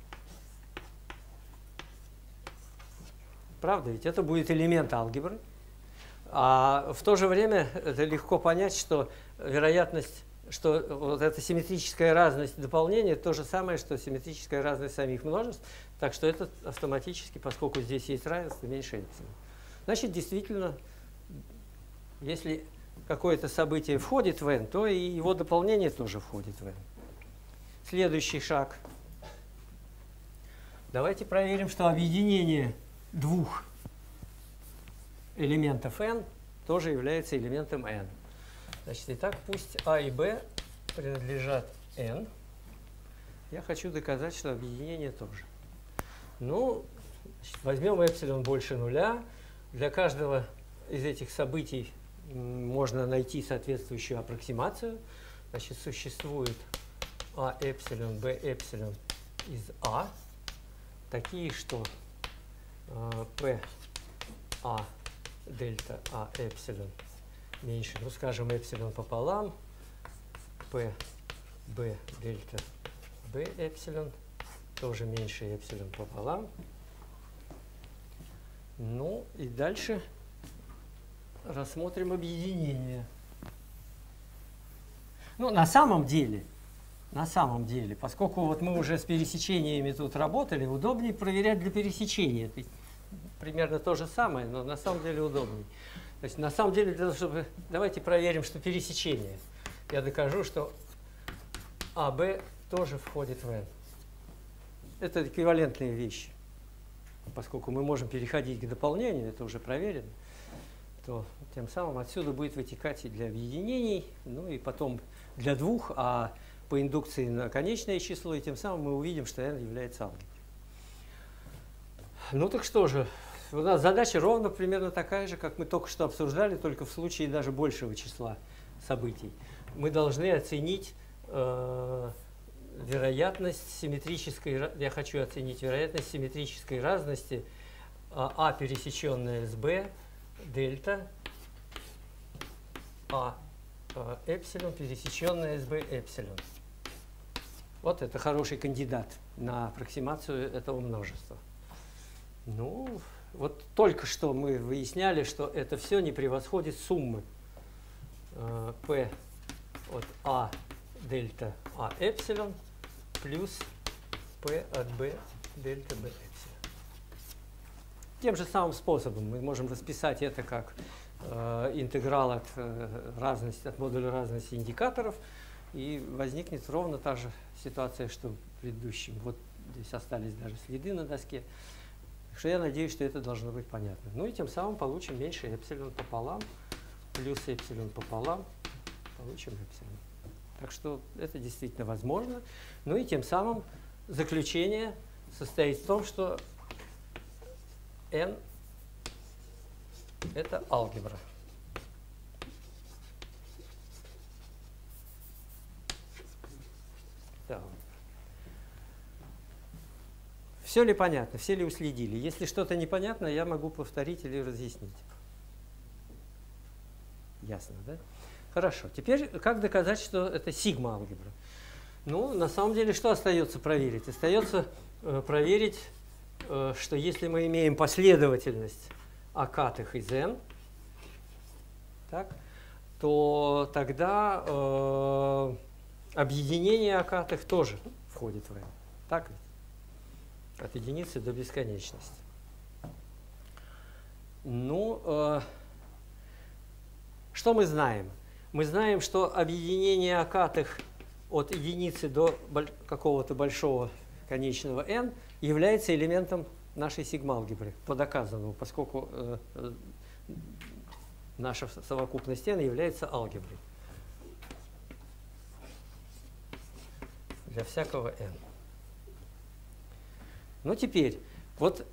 Правда, ведь это будет элемент алгебры. А в то же время это легко понять, что вероятность, что вот эта симметрическая разность дополнения то же самое, что симметрическая разность самих множеств. Так что это автоматически, поскольку здесь есть равенство, меньше эпсилон. Значит, действительно, если какое-то событие входит в n, то и его дополнение тоже входит в n. Следующий шаг. Давайте проверим, что объединение двух элементов n тоже является элементом n. Значит, итак, пусть А и Б принадлежат n. Я хочу доказать, что объединение тоже. Ну, значит, возьмем эпсилон больше нуля. Для каждого из этих событий можно найти соответствующую аппроксимацию. Значит, существует А эпсилон, Б эпсилон из А, такие, что э, P А дельта А эпсилон меньше, ну скажем, эпсилон пополам, P B дельта B эпсилон тоже меньше эпсилон пополам. Ну и дальше рассмотрим объединение. Ну, на самом деле, на самом деле, поскольку вот мы уже с пересечениями тут работали, удобнее проверять для пересечения. Это примерно то же самое, но на самом деле удобнее. То есть, на самом деле, для того, чтобы... давайте проверим, что пересечение. Я докажу, что А Б тоже входит в n. Это эквивалентные вещи. Поскольку мы можем переходить к дополнению, это уже проверено, то тем самым отсюда будет вытекать и для объединений, ну и потом для двух, а по индукции на конечное число, и тем самым мы увидим, что n является алгеброй. Ну так что же, у нас задача ровно примерно такая же, как мы только что обсуждали, только в случае даже большего числа событий. Мы должны оценить э, вероятность симметрической, я хочу оценить вероятность симметрической разности А пересеченная с Б дельта А эпсилон пересеченная с Б эпсилон. Вот это хороший кандидат на аппроксимацию этого множества. Ну, вот только что мы выясняли, что это все не превосходит суммы P от А дельта А эпсилон плюс P от B дельта B эпсилон. Тем же самым способом мы можем расписать это как э, интеграл от, э, разности, от модуля разности индикаторов, и возникнет ровно та же ситуация, что в предыдущем. Вот здесь остались даже следы на доске. Так что я надеюсь, что это должно быть понятно. Ну и тем самым получим меньше эпсилон пополам, плюс эпсилон пополам, получим эпсилон. Так что это действительно возможно. Ну и тем самым заключение состоит в том, что n – это алгебра. Да. Все ли понятно? Все ли уследили? Если что-то непонятно, я могу повторить или разъяснить. Ясно, да? Хорошо. Теперь как доказать, что это сигма-алгебра? Ну, на самом деле, что остается проверить? Остается э, проверить, э, что если мы имеем последовательность окатых из n, так, то тогда э, объединение окатых тоже входит в n. Так ведь? От единицы до бесконечности. Ну, э, что мы знаем? Мы знаем, что объединение окатых от единицы до какого-то большого конечного n является элементом нашей сигма-алгебры, по доказанному, поскольку э, э, наша совокупность n является алгеброй для всякого n. Ну, теперь, вот,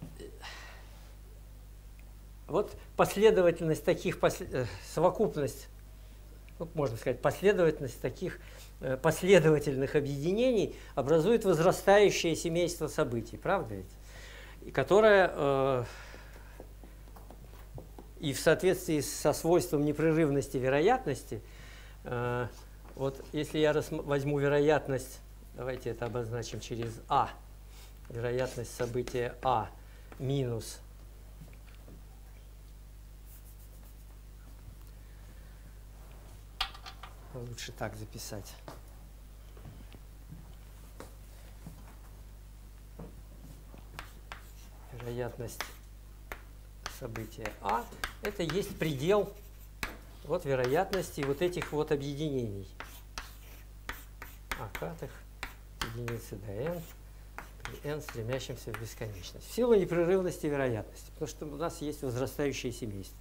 вот последовательность таких, послед... совокупность, ну, можно сказать, последовательность таких э, последовательных объединений образует возрастающее семейство событий, правда ведь? И которое э, и в соответствии со свойством непрерывности вероятности, э, вот если я возьму вероятность, давайте это обозначим через А, вероятность события А минус лучше так записать. Вероятность события А – это есть предел вот вероятности вот этих вот объединений окатых единицы до n при n, стремящимся в бесконечность. В силу непрерывности вероятности, потому что у нас есть возрастающее семейство.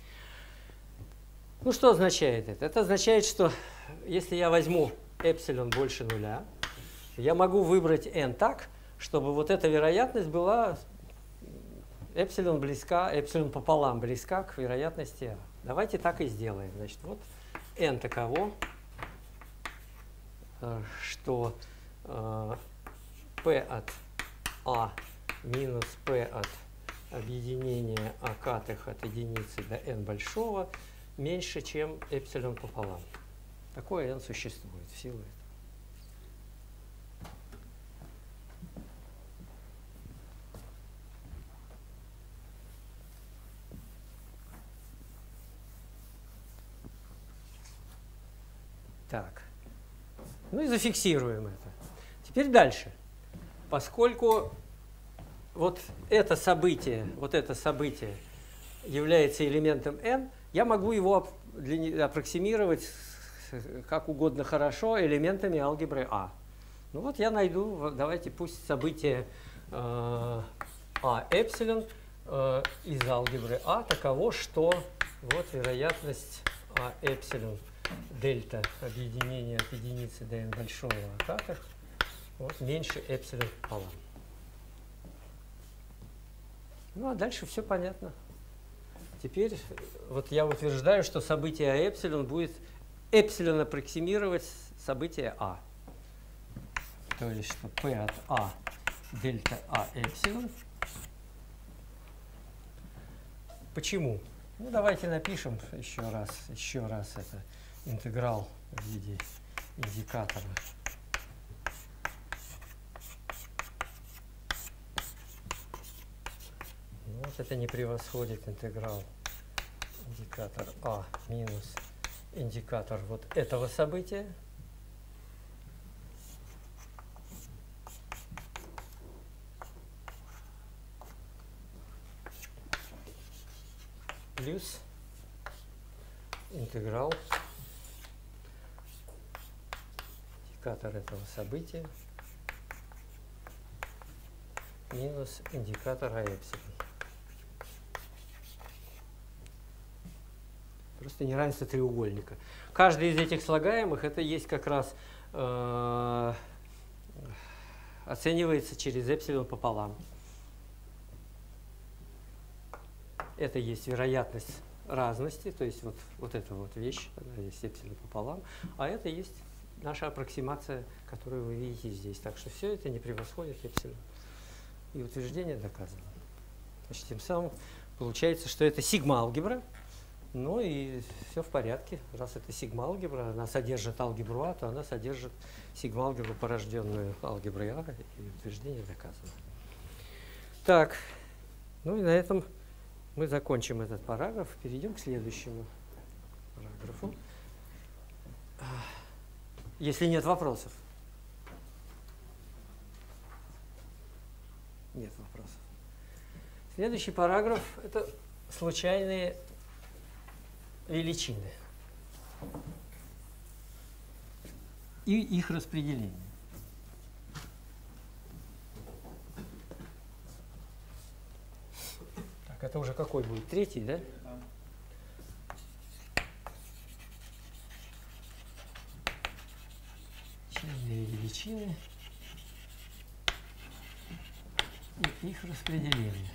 Ну, что означает это? Это означает, что если я возьму эпсилон больше нуля, я могу выбрать n так, чтобы вот эта вероятность была эпсилон близка, эпсилон пополам близка к вероятности А. Давайте так и сделаем. Значит, вот n таково, что э, p от А минус p от объединения окатых от единицы до n большого меньше, чем эпсилон пополам. Такое n существует в силу этого. Так. Ну и зафиксируем это. Теперь дальше. Поскольку вот это событие, вот это событие является элементом n, я могу его аппроксимировать как угодно хорошо элементами алгебры А. Ну вот я найду, давайте пусть событие э, А эпсилон э, из алгебры А таково, что вот вероятность А эпсилон дельта объединения от единицы до n большого окатых вот меньше эпсилон пополам. Ну а дальше все понятно. Теперь вот я утверждаю, что событие А эпсилон будет эпсилон аппроксимировать событие А. То есть, что P от А дельта А эпсилон. Почему? Ну, давайте напишем еще раз, еще раз это интеграл в виде индикатора. Вот это не превосходит интеграл индикатор А минус индикатор вот этого события. Плюс интеграл индикатор этого события минус индикатор А эпсилон. Просто неравенство треугольника. Каждый из этих слагаемых это есть как раз э, оценивается через эпсилон пополам. Это есть вероятность разности, то есть вот, вот эта вот вещь, она есть эпсилон пополам, а это есть наша аппроксимация, которую вы видите здесь. Так что все это не превосходит эпсилон. И утверждение доказано. Значит, тем самым получается, что это сигма-алгебра. Ну и все в порядке. Раз это сигма-алгебра, она содержит алгебру А, то она содержит сигма-алгебру, порожденную алгеброй А, и утверждение доказано. Так, ну и на этом мы закончим этот параграф. Перейдем к следующему параграфу. Если нет вопросов. Нет вопросов. Следующий параграф – это случайные величины и их распределение. Так, это уже какой будет? Третий, да? Случайные величины и их распределение.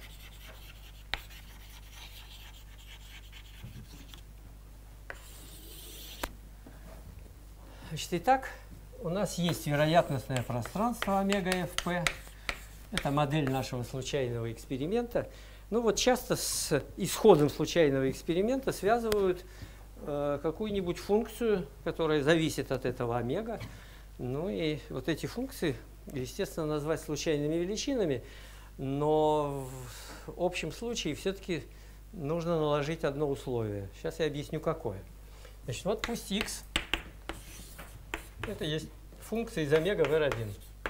Значит, итак, у нас есть вероятностное пространство омега эф пэ. Это модель нашего случайного эксперимента. Ну вот часто с исходом случайного эксперимента связывают э, какую-нибудь функцию, которая зависит от этого омега. Ну и вот эти функции, естественно, назвать случайными величинами, но в общем случае все-таки нужно наложить одно условие. Сейчас я объясню, какое. Значит, вот пусть x это есть функция из омега в эр один.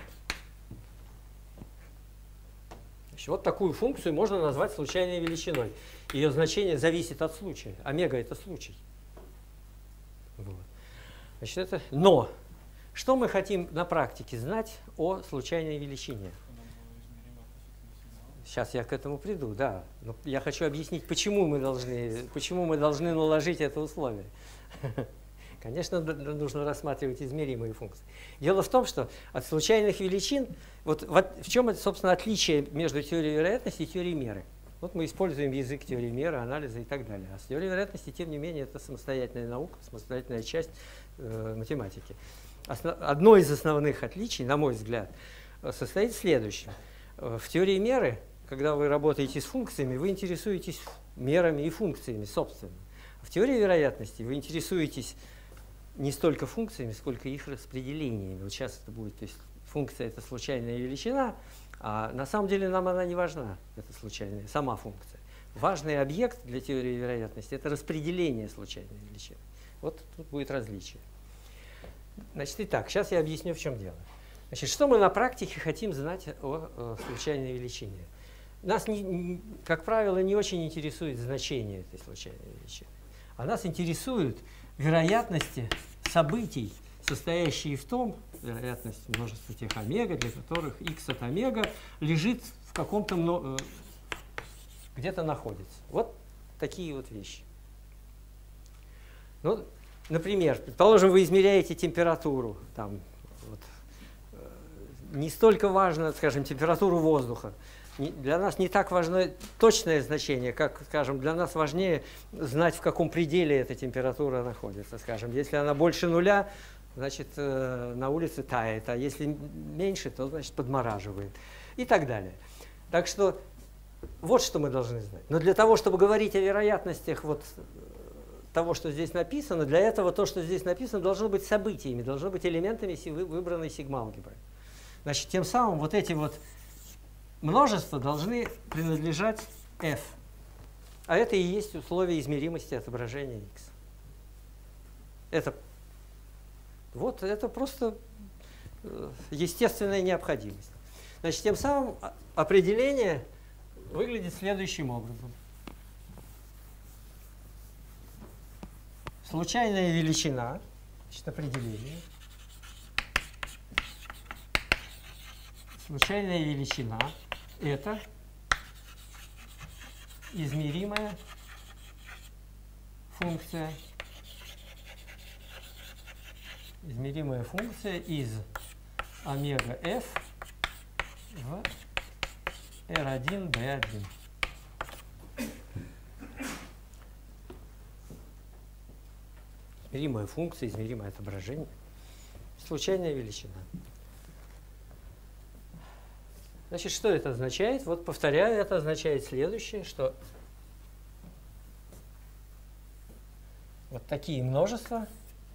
Значит, вот такую функцию можно назвать случайной величиной. Ее значение зависит от случая. Омега – это случай. Вот. Значит, это... Но что мы хотим на практике знать о случайной величине? Сейчас я к этому приду, да. Но я хочу объяснить, почему мы должны, почему мы должны наложить это условие. Конечно, нужно рассматривать измеримые функции. Дело в том, что от случайных величин, вот, вот в чем, собственно, отличие между теорией вероятности и теорией меры. Вот мы используем язык теории меры, анализа и так далее. А с теорией вероятности, тем не менее, это самостоятельная наука, самостоятельная часть э, математики. Основ, одно из основных отличий, на мой взгляд, состоит в следующем. В теории меры, когда вы работаете с функциями, вы интересуетесь мерами и функциями, собственно. В теории вероятности вы интересуетесь не столько функциями, сколько их распределениями. Вот сейчас это будет, то есть функция – это случайная величина, а на самом деле нам она не важна, это случайная, сама функция. Важный объект для теории вероятности – это распределение случайной величины. Вот тут будет различие. Значит, итак, сейчас я объясню, в чем дело. Значит, что мы на практике хотим знать о, о случайной величине? Нас, не, как правило, не очень интересует значение этой случайной величины. А нас интересуют вероятности событий, состоящие в том, вероятность множества тех омега, для которых x от омега лежит в каком-то, где-то находится. Вот такие вот вещи. Ну, например, предположим, вы измеряете температуру. Там, вот, не столько важно, скажем, температуру воздуха. Для нас не так важно точное значение, как, скажем, для нас важнее знать, в каком пределе эта температура находится. Скажем, если она больше нуля, значит, на улице тает, а если меньше, то, значит, подмораживает. И так далее. Так что вот что мы должны знать. Но для того, чтобы говорить о вероятностях вот того, что здесь написано, для этого то, что здесь написано, должно быть событиями, должно быть элементами выбранной сигма-алгебры. Значит, тем самым вот эти вот множества должны принадлежать f. А это и есть условие измеримости отображения x. Это, вот, это просто естественная необходимость. Значит, тем самым определение выглядит следующим образом. Случайная величина, значит, определение. Случайная величина это измеримая функция, измеримая функция из омега f в эр один бэ один. Измеримая функция, измеримое отображение, случайная величина. Значит, что это означает? Вот повторяю, это означает следующее, что вот такие множества,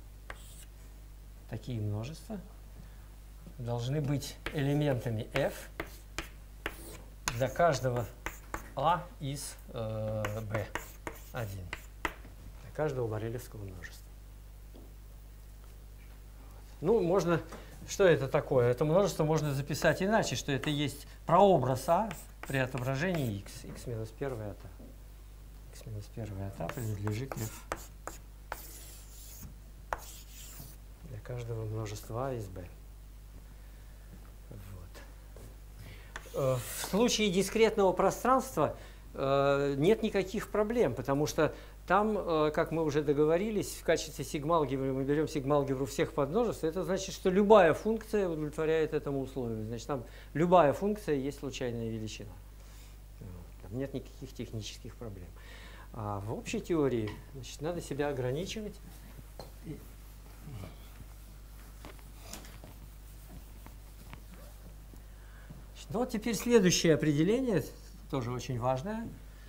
такие множества должны быть элементами f для каждого а из э, бэ один, для каждого борелевского множества. Ну, можно, что это такое? Это множество можно записать иначе, что это есть прообраз а при отображении x. x минус первый от а. x минус первый от а принадлежит f для каждого множества а из b. Вот. В случае дискретного пространства нет никаких проблем, потому что там, как мы уже договорились, в качестве сигма-алгебры мы берем сигма-алгебру всех подмножеств. Это значит, что любая функция удовлетворяет этому условию. Значит, там любая функция есть случайная величина. Там нет никаких технических проблем. А в общей теории, значит, надо себя ограничивать. Ну вот теперь следующее определение, тоже очень важное.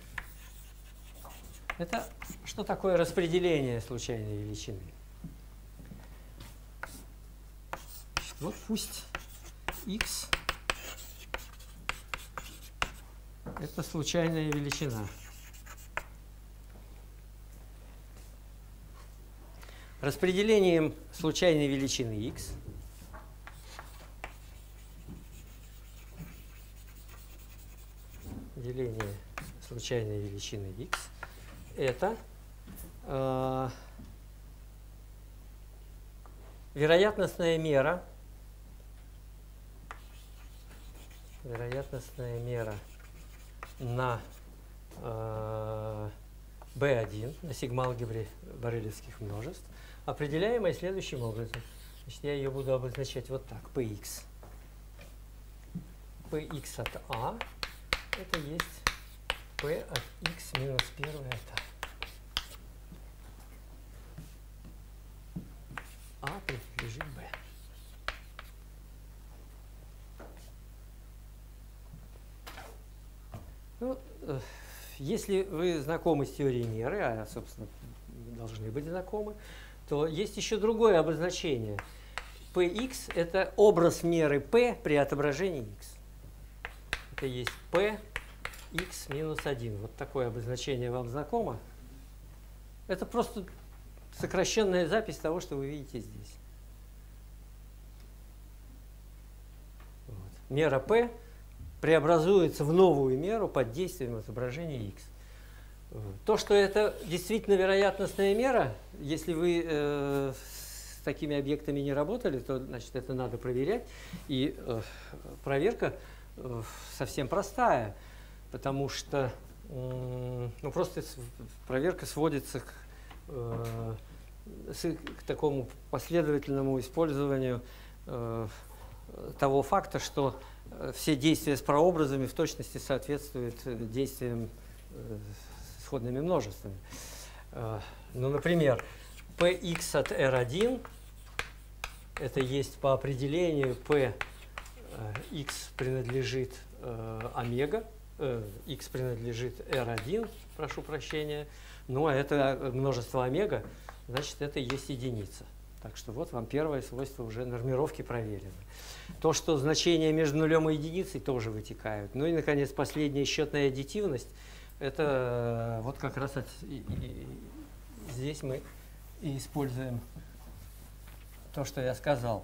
Это что такое распределение случайной величины? Значит, вот пусть x это случайная величина. Распределением случайной величины x деление случайной величины x это э, вероятностная мера, вероятностная мера на э, бэ один, на сигма-алгебре борелевских множеств, определяемая следующим образом. Значит, я ее буду обозначать вот так. Px. Px от а это есть p от x минус первый от а. А принадлежит b. Ну, э, если вы знакомы с теорией меры, а, собственно, должны быть знакомы, то есть еще другое обозначение. Px – это образ меры p при отображении x. Это есть p x минус один. Вот такое обозначение вам знакомо? Это просто сокращенная запись того, что вы видите здесь. Вот. Мера p преобразуется в новую меру под действием отображения x. Вот. То, что это действительно вероятностная мера, если вы э, с такими объектами не работали, то значит это надо проверять. И э, проверка э, совсем простая, потому что э, ну, просто проверка сводится к э, к такому последовательному использованию э, того факта, что все действия с прообразами в точности соответствуют действиям э, с исходными множествами. Э, ну, например, Px от эр один это есть по определению P э, x принадлежит э, омега, э, x принадлежит эр один, прошу прощения, ну а это множество омега, значит, это есть единица. Так что вот вам первое свойство уже нормировки проверено. То, что значения между нулем и единицей тоже вытекают. Ну и, наконец, последняя счетная аддитивность. Это вот как раз от, и, и, здесь мы и используем то, что я сказал.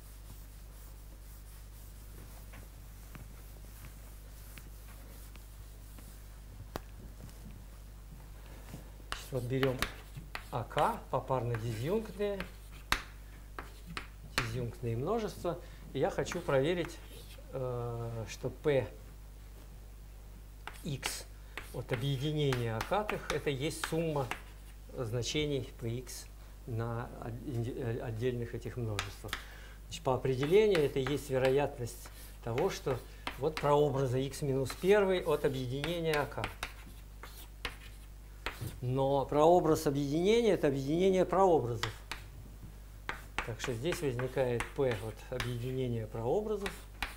Вот берем АК, попарно-дизъюнктные, дизъюнктные множества. И я хочу проверить, э, что P x от объединения окатых, это есть сумма значений px на отдельных этих множествах. Значит, по определению это есть вероятность того, что вот прообраза x минус один от объединения АК. Но прообраз объединения – это объединение прообразов. Так что здесь возникает P от объединения прообразов.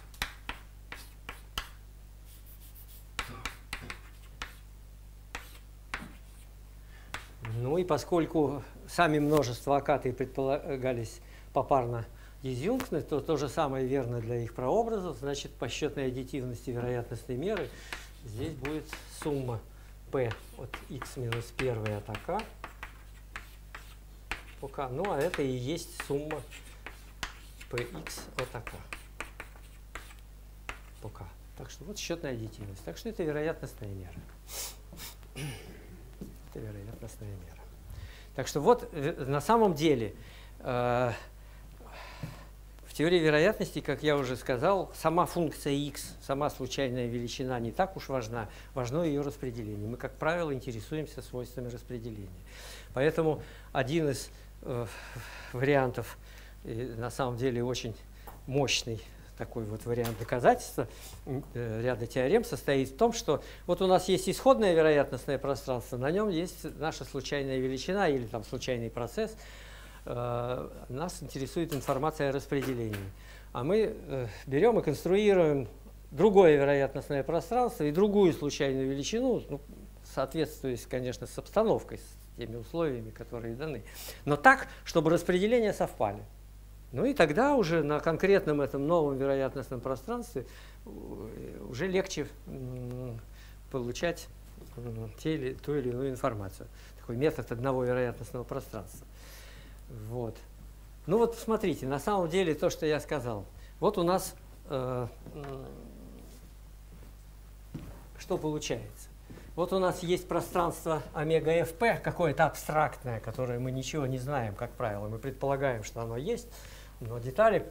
Ну и поскольку сами множества окаты предполагались попарно дизъюнктны, то то же самое верно для их прообразов. Значит, по счетной аддитивности вероятностной меры здесь будет сумма P от x минус один от АК по К. Ну, а это и есть сумма Px от АК по К. Так что вот счетная аддитивность. Так что это вероятностная мера. Это вероятностная мера. Так что вот на самом деле э, в теории вероятности, как я уже сказал, сама функция x, сама случайная величина не так уж важна. Важно ее распределение. Мы, как правило, интересуемся свойствами распределения. Поэтому один из э, вариантов, и на самом деле очень мощный такой вот вариант доказательства ряда теорем состоит в том, что вот у нас есть исходное вероятностное пространство, на нем есть наша случайная величина или там случайный процесс. Нас интересует информация о распределении. А мы берем и конструируем другое вероятностное пространство и другую случайную величину, ну, соответствуя, конечно, с обстановкой, с теми условиями, которые даны. Но так, чтобы распределения совпали. Ну и тогда уже на конкретном этом новом вероятностном пространстве уже легче получать те или, ту или иную информацию. Такой метод одного вероятностного пространства. Вот. Ну вот смотрите, на самом деле то, что я сказал. Вот у нас э, что получается. Вот у нас есть пространство омега-фп, какое-то абстрактное, которое мы ничего не знаем, как правило. Мы предполагаем, что оно есть, но детали,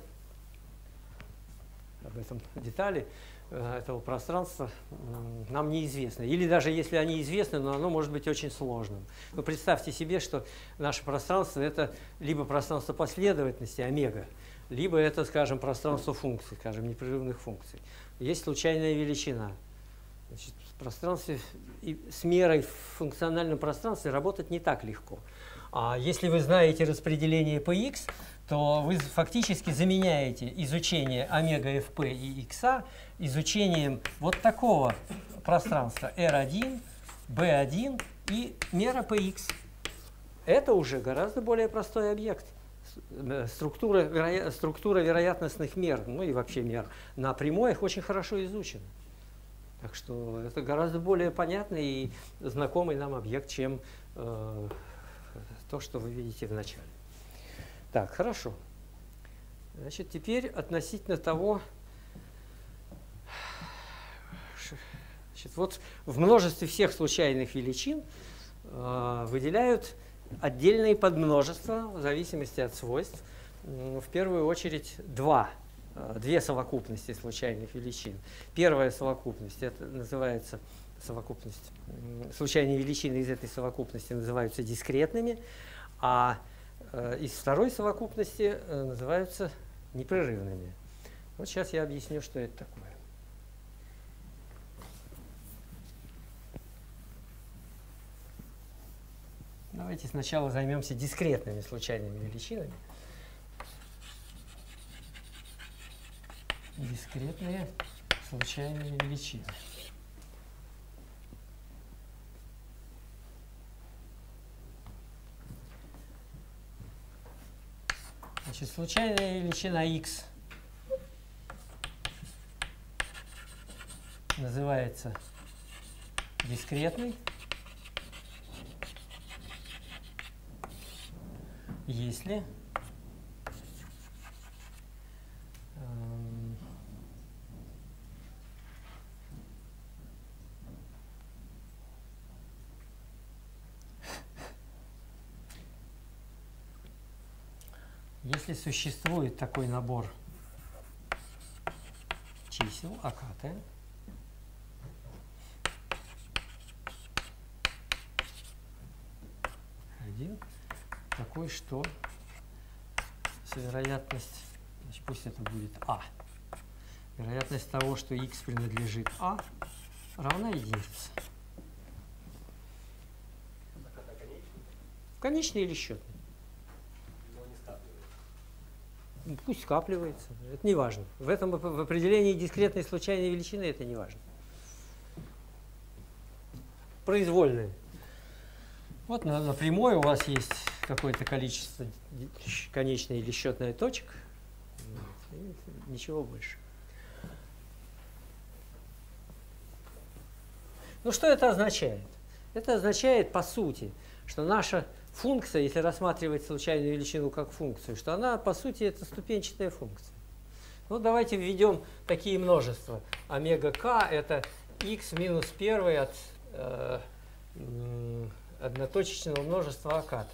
об этом детали э, этого пространства э, нам неизвестны. Или даже если они известны, но оно может быть очень сложным. Вы представьте себе, что наше пространство – это либо пространство последовательности, омега, либо это, скажем, пространство функций, скажем, непрерывных функций. Есть случайная величина. Значит, в пространстве и с мерой в функциональном пространстве работать не так легко. А если вы знаете распределение Px, то вы фактически заменяете изучение омега-фп и х изучением вот такого пространства эр один, бэ один и мера Px. Это уже гораздо более простой объект. Структура, веро... структура вероятностных мер, ну и вообще мер на прямоях очень хорошо изучена. Так что это гораздо более понятный и знакомый нам объект, чем э, то, что вы видите в начале. Так, хорошо. Значит, теперь относительно того, значит, вот в множестве всех случайных величин э, выделяют отдельные подмножества в зависимости от свойств. В первую очередь два. Две совокупности случайных величин. Первая совокупность, это называется совокупность, случайные величины из этой совокупности называются дискретными, а э, из второй совокупности э, называются непрерывными. Вот сейчас я объясню, что это такое. Давайте сначала займемся дискретными случайными величинами. Дискретные случайные величины. Значит, случайная величина x называется дискретной, если Если существует такой набор чисел, окаты, один такой, что вероятность, значит, пусть это будет А. Вероятность того, что x принадлежит А, равна единице. Конечный или счетный? Пусть скапливается, это не важно. В этом в определении дискретной случайной величины это не важно. Произвольные. Вот на, на прямой у вас есть какое-то количество конечной или счетной точек. И ничего больше. Ну что это означает? Это означает, по сути, что наша функция, если рассматривать случайную величину как функцию, что она, по сути, это ступенчатая функция. Ну, давайте введем такие множества. Омега k – это x минус первый от э, одноточечного множества аката.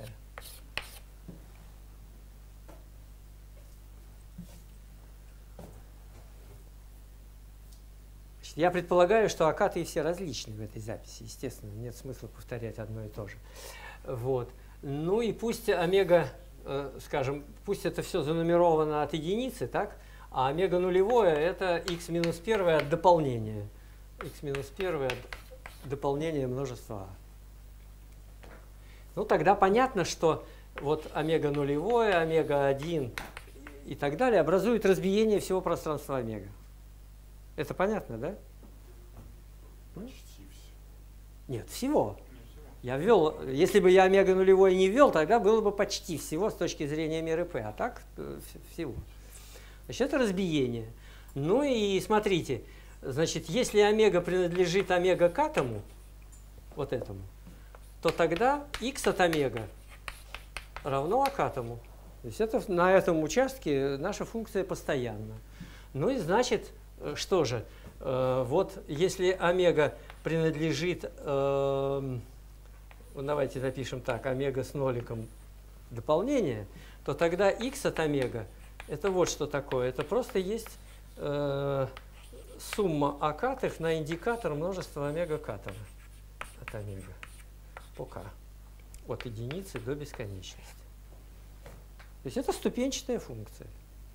Я предполагаю, что акаты все различны в этой записи. Естественно, нет смысла повторять одно и то же. Вот. Ну и пусть омега, э, скажем, пусть это все занумеровано от единицы, так? А омега нулевое – это x минус первое от дополнения. X минус первое от дополнения множества А. Ну тогда понятно, что вот омега нулевое, омега один и так далее образуют разбиение всего пространства омега. Это понятно, да? Почти все. Нет, всего. Я ввел, если бы я омега нулевой не ввел, тогда было бы почти всего с точки зрения меры P, а так всего. Значит, это разбиение. Ну и смотрите, значит, если омега принадлежит омега катому, вот этому, то тогда x от омега равно акатому. То есть это, на этом участке наша функция постоянна. Ну и значит, что же, э, вот если омега принадлежит, э, давайте запишем так, омега с ноликом дополнение, то тогда x от омега, это вот что такое, это просто есть э, сумма акатых на индикатор множества омега катого от омега по k, от единицы до бесконечности. То есть это ступенчатая функция.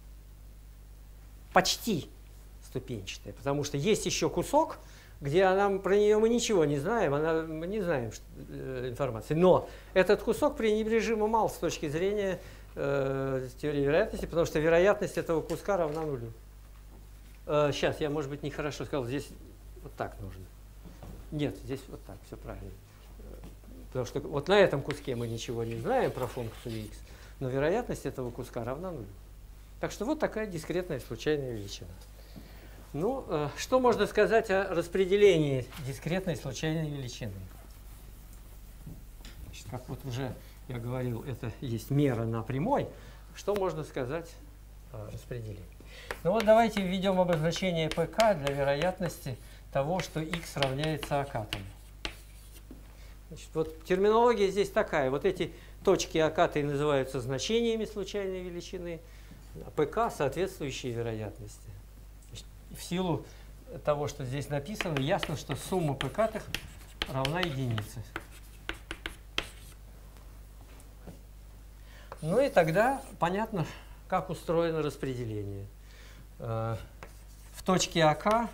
Почти ступенчатая, потому что есть еще кусок, где она, про нее мы ничего не знаем, она, мы не знаем что, э, информации. Но этот кусок пренебрежимо мал с точки зрения э, теории вероятности, потому что вероятность этого куска равна нулю. Э, сейчас, я, может быть, нехорошо сказал, здесь вот так нужно. Нет, здесь вот так, все правильно. Потому что вот на этом куске мы ничего не знаем про функцию x, но вероятность этого куска равна нулю. Так что вот такая дискретная случайная величина. Ну, э, что можно сказать о распределении дискретной случайной величины? Значит, как вот уже я говорил, это есть мера на прямой. Что можно сказать о распределении? Ну вот давайте введем обозначение pk для вероятности того, что x равняется акатому. Значит, вот терминология здесь такая. Вот эти точки акаты называются значениями случайной величины, а pk соответствующие вероятности. В силу того, что здесь написано, ясно, что сумма pk равна единице. Ну и тогда понятно, как устроено распределение. В точке АК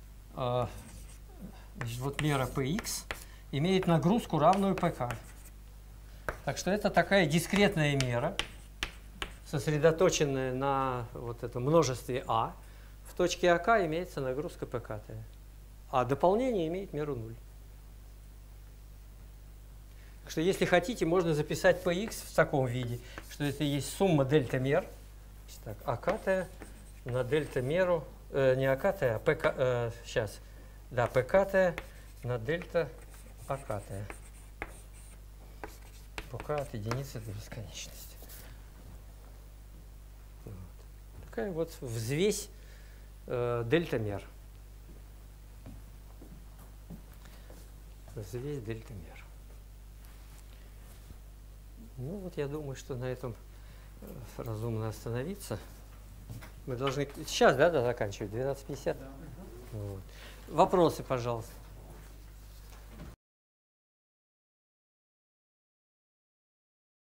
вот мера px имеет нагрузку, равную pk. Так что это такая дискретная мера, сосредоточенная на вот этом множестве А. В точке АК имеется нагрузка pk, а дополнение имеет меру ноль. Так что, если хотите, можно записать px в таком виде, что это есть сумма дельта мер, так, АК на дельта меру, э, не АК, а pk, э, сейчас, да, pk на дельта АК. Пока от единицы до бесконечности. Вот. Такая вот взвесь дельта мер. Взвесь дельта мер. Ну вот я думаю, что на этом разумно остановиться. Мы должны сейчас, да, да заканчивать? двенадцать пятьдесят? Да. Вот. Вопросы, пожалуйста.